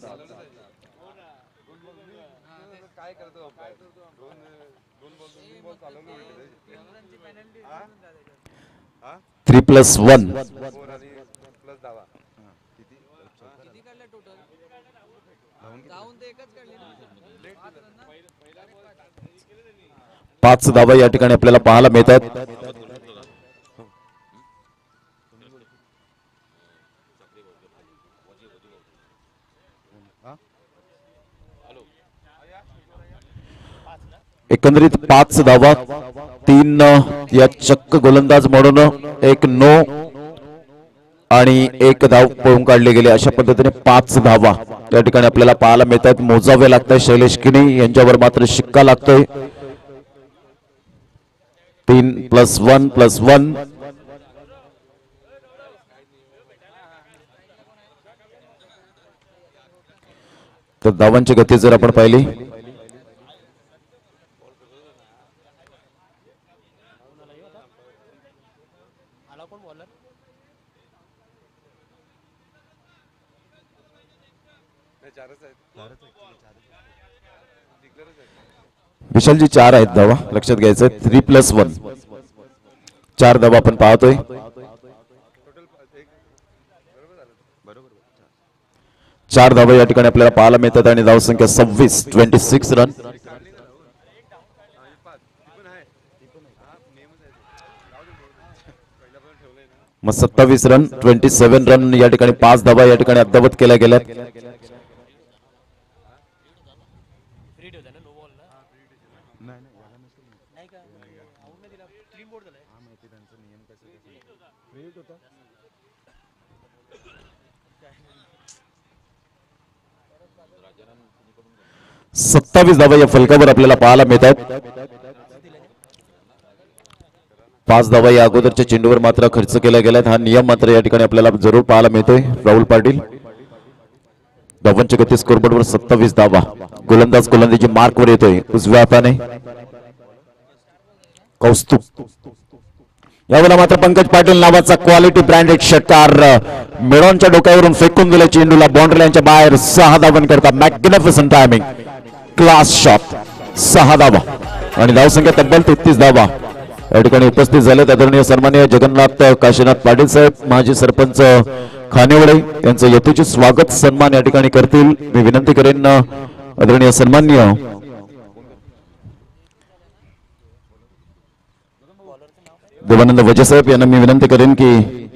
थ्री प्लस वन पाच धावा या ठिकाणी आपल्याला पाहायला मिळतात. एकंदरीत पाच धावा तीन या चक्क गोलंदाज म्हणून एक नो आणि एक धाव पळून काढले गेले. अशा पद्धतीने पाच धावा या ठिकाणी आपल्याला पाहायला मिळतात. मोजावे लागतात. शैलेश किणी यांच्यावर मात्र शिक्का लागतोय. तीन प्लस वन प्लस वन तर धावांची गती जर आपण पाहिली विशालजी चार आहेत धावा लक्षात घ्यायचं. थ्री प्लस वन चार धावा आपण पाहतोय. चार धावा या ठिकाणी आपल्याला पाहायला मिळतात आणि धावसंख्या सव्वीस ट्वेंटी सिक्स रन. मग सत्तावीस रन ट्वेंटी सेव्हन रन या ठिकाणी पाच धावा या ठिकाणी अद्यावत केल्या गेल्यात. सत्तावीस धावा या फलकावर आपल्याला पाहायला मिळतात. पाच धावा या अगोदरच्या चेंडूवर मात्र खर्च केला गेलात. हा नियम मात्र या ठिकाणी आपल्याला जरूर पाहायला मिळतोय. राहुल पाटील धावांची गती स्कोरबोर्डवर सत्तावीस धावा. गोलंदाज गोलंदाजी मार्कवर येतोय उजव्या हाताने. कौस्तुभ यावेळेला मात्र पंकज पाटील नावाचा क्वालिटी ब्रँडेड षटकार मिळवूनच्या डोक्यावरून फेकून दिला चेंडूला बाउंड्री लाईनच्या बाहेर. सहा धावन करता मॅग्निफिसंट टायमिंग क्लास शॉट. सहा धावा आणि धावसंख्या तब्बल तेहतीस धावा या ठिकाणी उपस्थित झाले. आदरणीय सन्माननीय जगन्नाथ काशीनाथ पाटील साहेब माजी सरपंच खानेवडे यांचं यथोचित स्वागत सन्मान या ठिकाणी करतील. मी विनंती करेन आदरणीय सन्माननीय देवानंद वजे साहेब यांना मी विनंती करेन की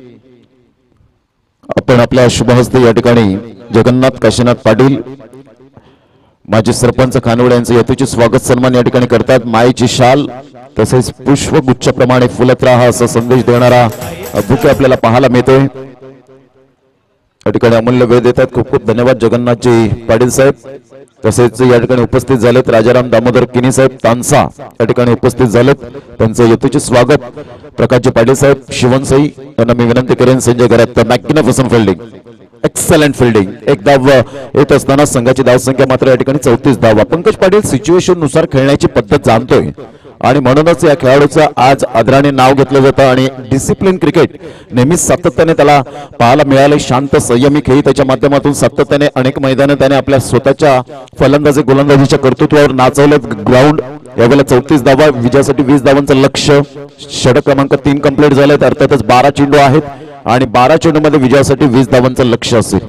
आपण आपल्या शुभहस्ते या ठिकाणी जगन्नाथ काशीनाथ पाटील माजी सरपंच खानवडे यांचं यथोचित स्वागत सन्मान या ठिकाणी करतात. मायेची शाल तसेच पुष्पगुच्छाप्रमाणे फुलत राहा असा संदेश देणारा बुके आपल्याला पाहायला मिळतोय. या ठिकाणी अमूल्य वेळ देतात. खूप खूप धन्यवाद जगन्नाथजी पाटील साहेब. तसेच या ठिकाणी उपस्थित झालेत राजाराम दामोदर किनी साहेब तानसा या ठिकाणी उपस्थित झालेत. त्यांचं यथोचित स्वागत. प्रकाशजी पाटील साहेब शिवनसाई यांना मी विनंती करेन संजय घरात मॅग्निफिसंट फिल्डिंग एक्सलंट फिल्डिंग. एक धाव येत असताना संघाची धावसंख्या मात्र या ठिकाणी चौतीस धावा. पंकज पाटील सिच्युएशन नुसार खेळण्याची पद्धत जाणतोय आणि म्हणूनच या खेळाडूचं आज आदराने नाव घेतलं जातं. आणि डिसिप्लिन क्रिकेट नेहमीच सातत्याने त्याला पाहायला मिळाले. शांत संयमी खेळी त्याच्या माध्यमातून सातत्याने अनेक मैदानं त्याने आपल्या स्वतःच्या फलंदाजी गोलंदाजीच्या कर्तृत्वावर नाचवलेत. ग्राउंड यावेळेला चौतीस धावा विजयासाठी वीस धावांचं लक्ष्य. षटक क्रमांक तीन कंप्लीट झालेत. अर्थातच बारा चेंडू आहेत आणि बारा चेंडू मध्ये विजयासाठी वीस धावांचं लक्ष्य असेल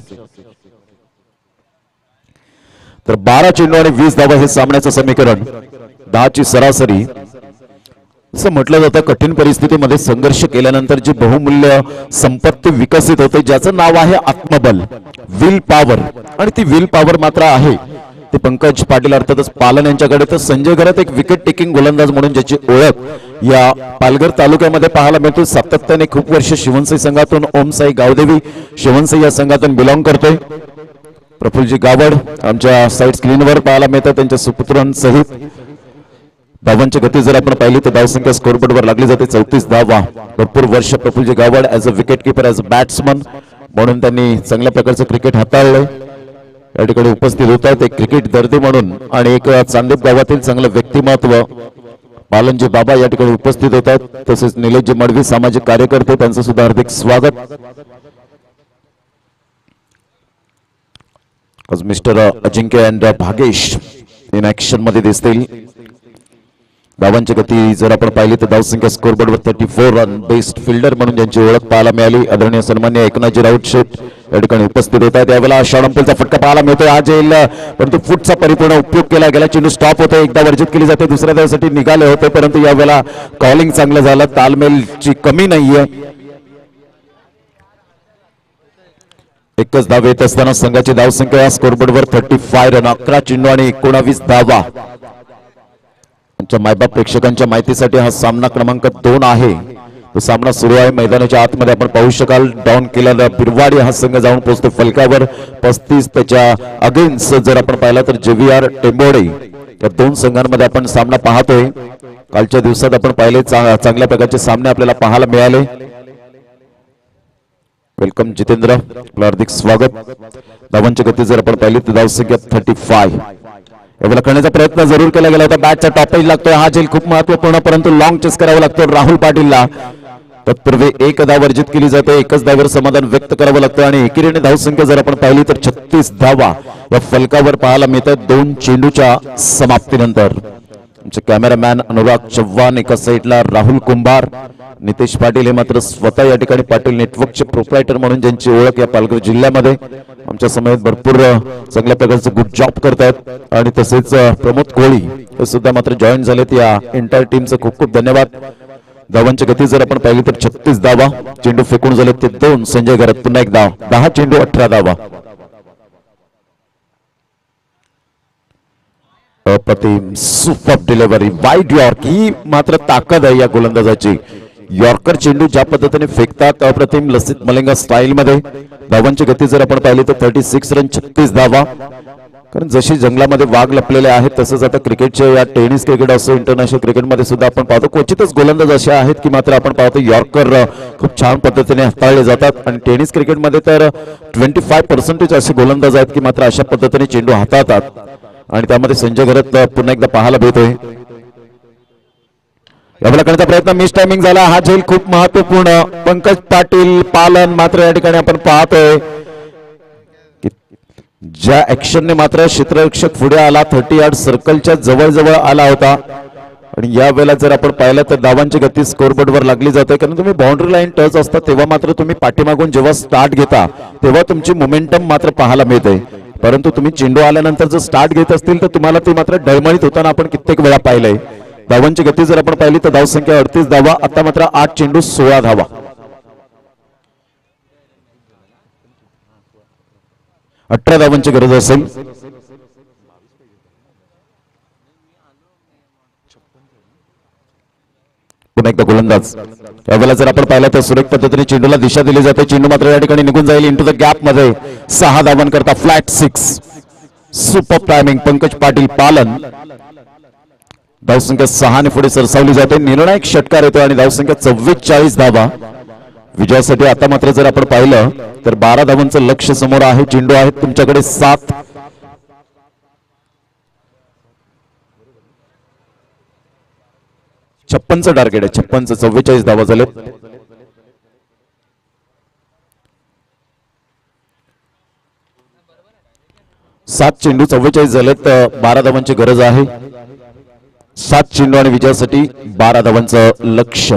तर बारा चेंडू आणि वीस धावा हे सामन्याचं समीकरण. दहाची सरासरी असं म्हटलं जातं कठीण परिस्थितीमध्ये संघर्ष केल्यानंतर जी बहुमूल्य संपत्ती विकसित होते ज्याचं नाव आहे आत्मबल विल पॉवर. आणि ती विल पॉवर मात्र आहे ते पंकज पाटील अर्थातच पालन यांच्याकडे. तर संजय घरात एक विकेट टेकिंग गोलंदाज म्हणून ज्याची ओळख या पालघर तालुक्यामध्ये पाहायला मिळतो. सातत्याने खूप वर्ष शिवनसाई संघातून ओमसाई गावदेवी शिवनसाई या संघातून बिलॉंग करतोय. प्रफुल्लजी गावड आमच्या साईड स्क्रीनवर पाहायला मिळतात त्यांच्या सुपुत्रांसहित. धावांची गती जर आपण पाहिली तर धावसंख्या स्कोरबोर्डवर लागली जाते चौतीस धावा. भरपूर वर्ष प्रफुल्लजी Gawad as a wicket keeper as a batsman म्हणून त्यांनी चांगल्या प्रकारचं क्रिकेट हाताळलंय. या ठिकाणी उपस्थित होतात एक क्रिकेट दर्दी म्हणून आणि एक चांदेप गावातील चांगलं व्यक्तिमत्व पालनजी बाबा या ठिकाणी उपस्थित होतात, तसेच निलेशजी मडवी सामाजिक कार्यकर्ते त्यांचं सुद्धा हार्दिक स्वागत. आज mister Ajinkya and Bhagesh in action मध्ये दिसतील. धावांची गती जर आपण पाहिली तर धावसंख्या स्कोरबोर्डवर thirty four run. Best fielder म्हणून ज्यांची ओळख पाहायला मिळाली आदरणीय सन्मान्य एकनाथजी राऊत शेठ या ठिकाणी उपस्थित होत आहेत. यावेळेला शॉर्टम्पलचा फटका पाहायला मिळतोय. आज येईल परंतु फुटचा परिपूर्ण उपयोग केला गेला. चेंडू स्टॉप होते, एकदा वर्जित केली जाते, दुसऱ्या धावेसाठी निघाले होते, परंतु यावेळेला कॉलिंग चांगलं झालं. तालमेलची कमी नाहीये. एकच धाव येत असताना संघाची धावसंख्या स्कोरबोर्डवर थर्टी फाय रन. अकरा चेंडू आणि एकोणावीस धावा. मायबाप प्रेक्षकांच्या माहितीसाठी हा सामना क्रमांक दोन आहे. तो सामना सुरू आहे. मैदानाच्या आतमध्ये आपण पाहू शकाल डाऊन केलेला बिरवाडी हा संघ जाऊन पोहोचतो फलकावर. पस्तीस त्याच्या अगेन्स्ट जर आपण पाहिला तर जेव्हीआर टेंबोडे या दोन संघांमध्ये आपण सामना पाहतोय. कालच्या दिवसात आपण पाहिले चांगल्या प्रकारचे सामने आपल्याला पाहायला मिळाले. वेलकम जितेंद्र, हार्दिक स्वागत. धावांची गती जर आपण पाहिली तर धावसंख्या थर्टी फाय यावेळेला करण्याचा प्रयत्न जरूर केला गेला होता. बॅटचा टॉपेज लागतोय. हा झेल खूप महत्वपूर्ण, परंतु लॉंग चेस करावा लागतो राहुल पाटीलला. तत्पूर्वी एक धाव वर्जित केली जाते. एकच धावेवर समाधान व्यक्त करावं लागतं आणि एकेरीने धावसंख्या जर आपण पाहिली तर छत्तीस धावा या फलकावर पाहायला मिळतात दोन चेंडूच्या समाप्तीनंतर. आमचे कॅमेरामॅन अनुराग चव्हाण एका साईडला, राहुल कुंभार, नितेश पाटील हे मात्र स्वतः या ठिकाणी पाटील नेटवर्कचे प्रोप्रायटर म्हणून ज्यांची ओळख या पालघर जिल्ह्यामध्ये आमच्या समयात भरपूर चांगल्या प्रकारचं गुड जॉब करतायत. आणि तसेच प्रमोद कोळी हे सुद्धा मात्र जॉईन झालेत. या एंटायर टीमचं खूप खूप धन्यवाद. धावांची गती जर आपण पाहिली तर छत्तीस धावा. चेंडू फेकून झाले ते दोन. संजय घरात पुन्हा एक धाव. दहा चेंडू अठरा धावा. अप्रतिम सुपर डिलिव्हरी वाईड यॉर्क. ही मात्र ताकद आहे या गोलंदाजाची. यॉर्कर चेंडू ज्या पद्धतीने फेकतात अप्रतिम लसित मलिंगा स्टाईल मध्ये. धावांची गती जर आपण पाहिली तर थर्टी सिक्स रन छत्तीस धावा. कारण जशी जंगलामध्ये वाघ लपलेले आहेत तसंच आता क्रिकेटचे या टेनिस क्रिकेट असो इंटरनॅशनल क्रिकेटमध्ये सुद्धा आपण पाहतो क्वचितच गोलंदाज असे आहेत की मात्र आपण पाहतो यॉर्कर खूप छान पद्धतीने हाताळले जातात. आणि टेनिस क्रिकेटमध्ये तर ट्वेंटी फाय पर्सेंटेज असे गोलंदाज आहेत की मात्र अशा पद्धतीने चेंडू हाताळतात. आणि त्यामध्ये संजय घरत पुन्हा एकदा पाहायला मिळतोय. यावेळेला करण्याचा प्रयत्न मिस टायमिंग झाला. हा झेल खूप महत्वपूर्ण. पंकज पाटील पालन मात्र या ठिकाणी आपण पाहतोय ज्या ऍक्शनने मात्र क्षेत्ररक्षक पुढे आला, थर्टी यार्ड सर्कलच्या जवळ जवळ आला होता. आणि या वेळेला जर आपण पाहिलं तर धावांची गती स्कोरबोर्डवर लागली जाते. कारण तुम्ही बाउंड्री लाईन टच असता तेव्हा मात्र तुम्ही पाठीमागून जेव्हा स्टार्ट घेता तेव्हा तुमची मोमेंटम मात्र पाहायला मिळते. परंतु तुम्ही चेंडू आल्यानंतर जर स्टार्ट घेत असतील तर तुम्हाला ते मात्र डळमळीत होताना आपण कित्येक वेळा पाहिलंय. धावांची गती जर आपण पाहिली तर धावसंख्या अडतीस धावा. आता मात्र आठ चेंडू सोळा धावा. अठरा धावांची गरज असेल. पुन्हा एकदा गोलंदाज. यावेळेला जर आपण पाहिलं तर सुरेख पद्धतीने चेंडूला दिशा दिली जाते. चेंडू मात्र या ठिकाणी निघून जाईल इंटू द गॅप मध्ये. सहा धावांकरता flat six. Super timing Pankaj Patil पालन. धावसंख्या सहा ने पुढे सरसावली जाते. निर्णायक षटकार येतो आणि धावसंख्या चव्वेचाळीस धावा. विजयासाठी आता मात्र जर आपण पाहिलं तर बारा धावांचं लक्ष समोर आहे. चेंडू आहेत तुमच्याकडे सात. छप्पनचं टार्गेट आहे. छप्पनचं चव्वेचाळीस धावा झाले. सात चेंडू चव्वेचाळीस झालेत. बारा धावांची गरज आहे. सात चेंडू आणि विजयासाठी बारा धावांचं लक्ष.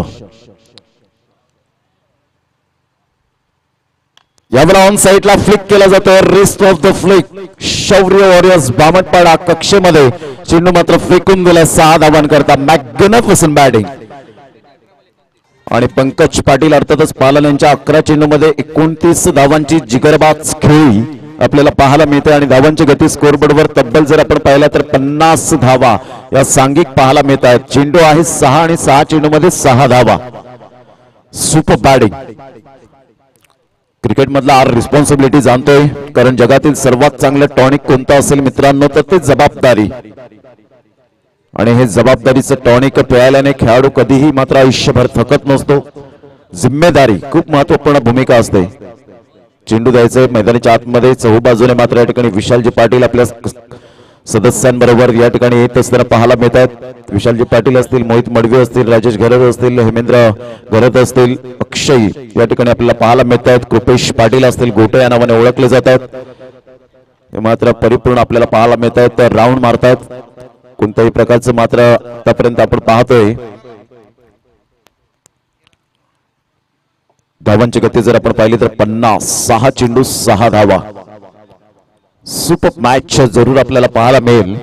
यावेळेला ऑन साइडला फ्लिक केला जातो. Rest of the flick. Shaurya warriors Bamatpada कक्षेमध्ये चेंडू मात्र फेकून दिला. सहा धावांकरता मॅग्निफिसंट बॅटिंग. आणि पंकज पाटील अर्थातच पालन यांच्या अकरा चेंडूमध्ये एकोणतीस धावांची जिगरबाज खेळी आपल्याला पाहायला मिळते. आणि धावांची गती स्कोरबोर्डवर तब्बल जर आपण पाहिला तर पन्नास धावा या सांघिक पाहायला मिळत आहेत. चेंडू आहे सहा आणि सहा चेंडूमध्ये सहा धावा. Super batting. क्रिकेट मधला आर रिस्पॉन्सिबिलिटी जाणतोय. कारण जगातील सर्वात चांगलं टॉनिक कोणतं असेल मित्रांनो तर ते जबाबदारी. आणि हे जबाबदारीचं टॉनिक पिळाल्याने खेळाडू कधीही मात्र आयुष्यभर थकत नसतो. जिम्मेदारी खूप महत्वपूर्ण भूमिका असते. चेंडू द्यायचे मैदानाच्या आतमध्ये चहू बाजूने मात्र या ठिकाणी विशालजी पाटील आपल्या सदस्यांबरोबर या ठिकाणी येत असताना पाहायला मिळतात। विशालजी पाटील असतील, मोहित मडवी असतील, राजेश घरत असतील, हेमेंद्र घरत असतील, अक्षय या ठिकाणी आपल्याला पाहायला मिळतात। कृपेश पाटील असतील, गोटे या नावाने ओळखले जातात, हे मात्र परिपूर्ण आपल्याला पाहायला मिळतात। राऊंड मारतात, कोणत्याही प्रकारचं मात्र आतापर्यंत आपण पाहतोय धावांची गती जर आपण पाहिली तर पन्नास, सहा चेंडू सहा धावा, सुपर मॅच जरूर आपल्याला पाहायला मिळेल।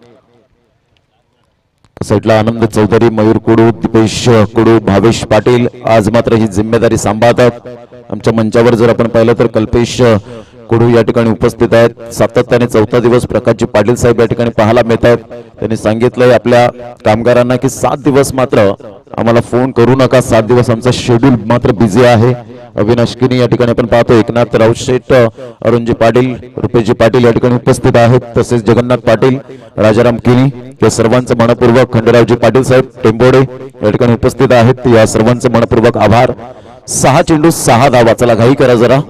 साईडला आनंद चौधरी, मयूर कुडू, दीपेश कुडू, भावेश पाटील आज मात्र ही जिम्मेदारी सांभाळतात। आमच्या मंचावर जर आपण पाहिलं तर कल्पेश कुडू या ठिकाणी उपस्थित आहेत। सातत्याने चौथा दिवस प्रकाशजी पाटील साहेब या ठिकाणी पाहायला मिळतात। त्यांनी सांगितलंय आपल्या कामगारांना की सात दिवस मात्र आम्हाला फोन करू नका, सात दिवस आमचा शेड्यूल मात्र बिझी आहे। अविनाश किनी या ठिकाणी आपण पाहतो, एकनाथ राऊतशेठ, अरुणजी पाटील, रुपेशजी पाटील या ठिकाणी उपस्थित आहेत, तसेच जगन्नाथ पाटील, राजाराम किनी या सर्वांचं मनपूर्वक, खंडेरावजी पाटील साहेब टेंबोडे या ठिकाणी उपस्थित आहेत, या सर्वांचं मनपूर्वक आभार। सहा चेंडू सहा धावा, चला घाई करा जरा।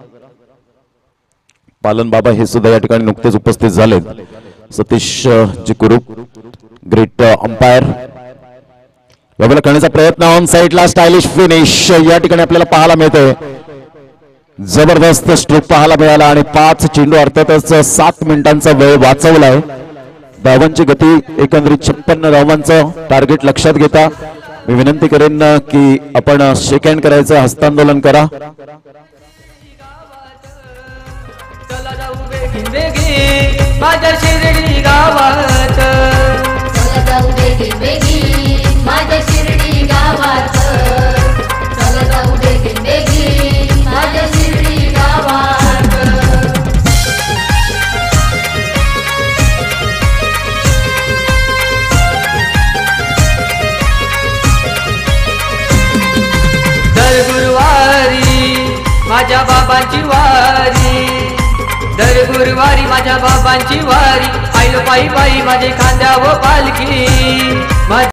पालन बाबा हे सुद्धा या ठिकाणी नुकतेच उपस्थित झाले। सतीश जी कुरूप ग्रेट अंपायर यावेळेला करण्याचा प्रयत्न, ऑन साइडला स्टायलिश फिनिश या ठिकाणी आपल्याला पाहायला मिळतोय। जबरदस्त स्ट्रोक पाहायला मिळाला आणि पाच चेंडू अर्थातच सात मिनिटांचा वेळ वाचवलाय। धावांची गती एकंदरीत छप्पन्न धावांचं टार्गेट लक्षात घेता मी विनंती करेन की आपण शेक हँड करायचं, हस्तांदोलन करा। चला जाऊ बेगीन बेगीन माझ्या शिर्डी गावात, चला जाऊ बेगीन बेगीन माझ्या शिर्डी गावात, चला जाऊ बेगीन बेगीन माझ्या शिर्डी गावात। दर गुरुवारी माझ्या बाबांची वारी, दर गुरुवारी माझ्या बाबांची वारी, आईलो पायी पायी माझे खांद्यावर पालखी।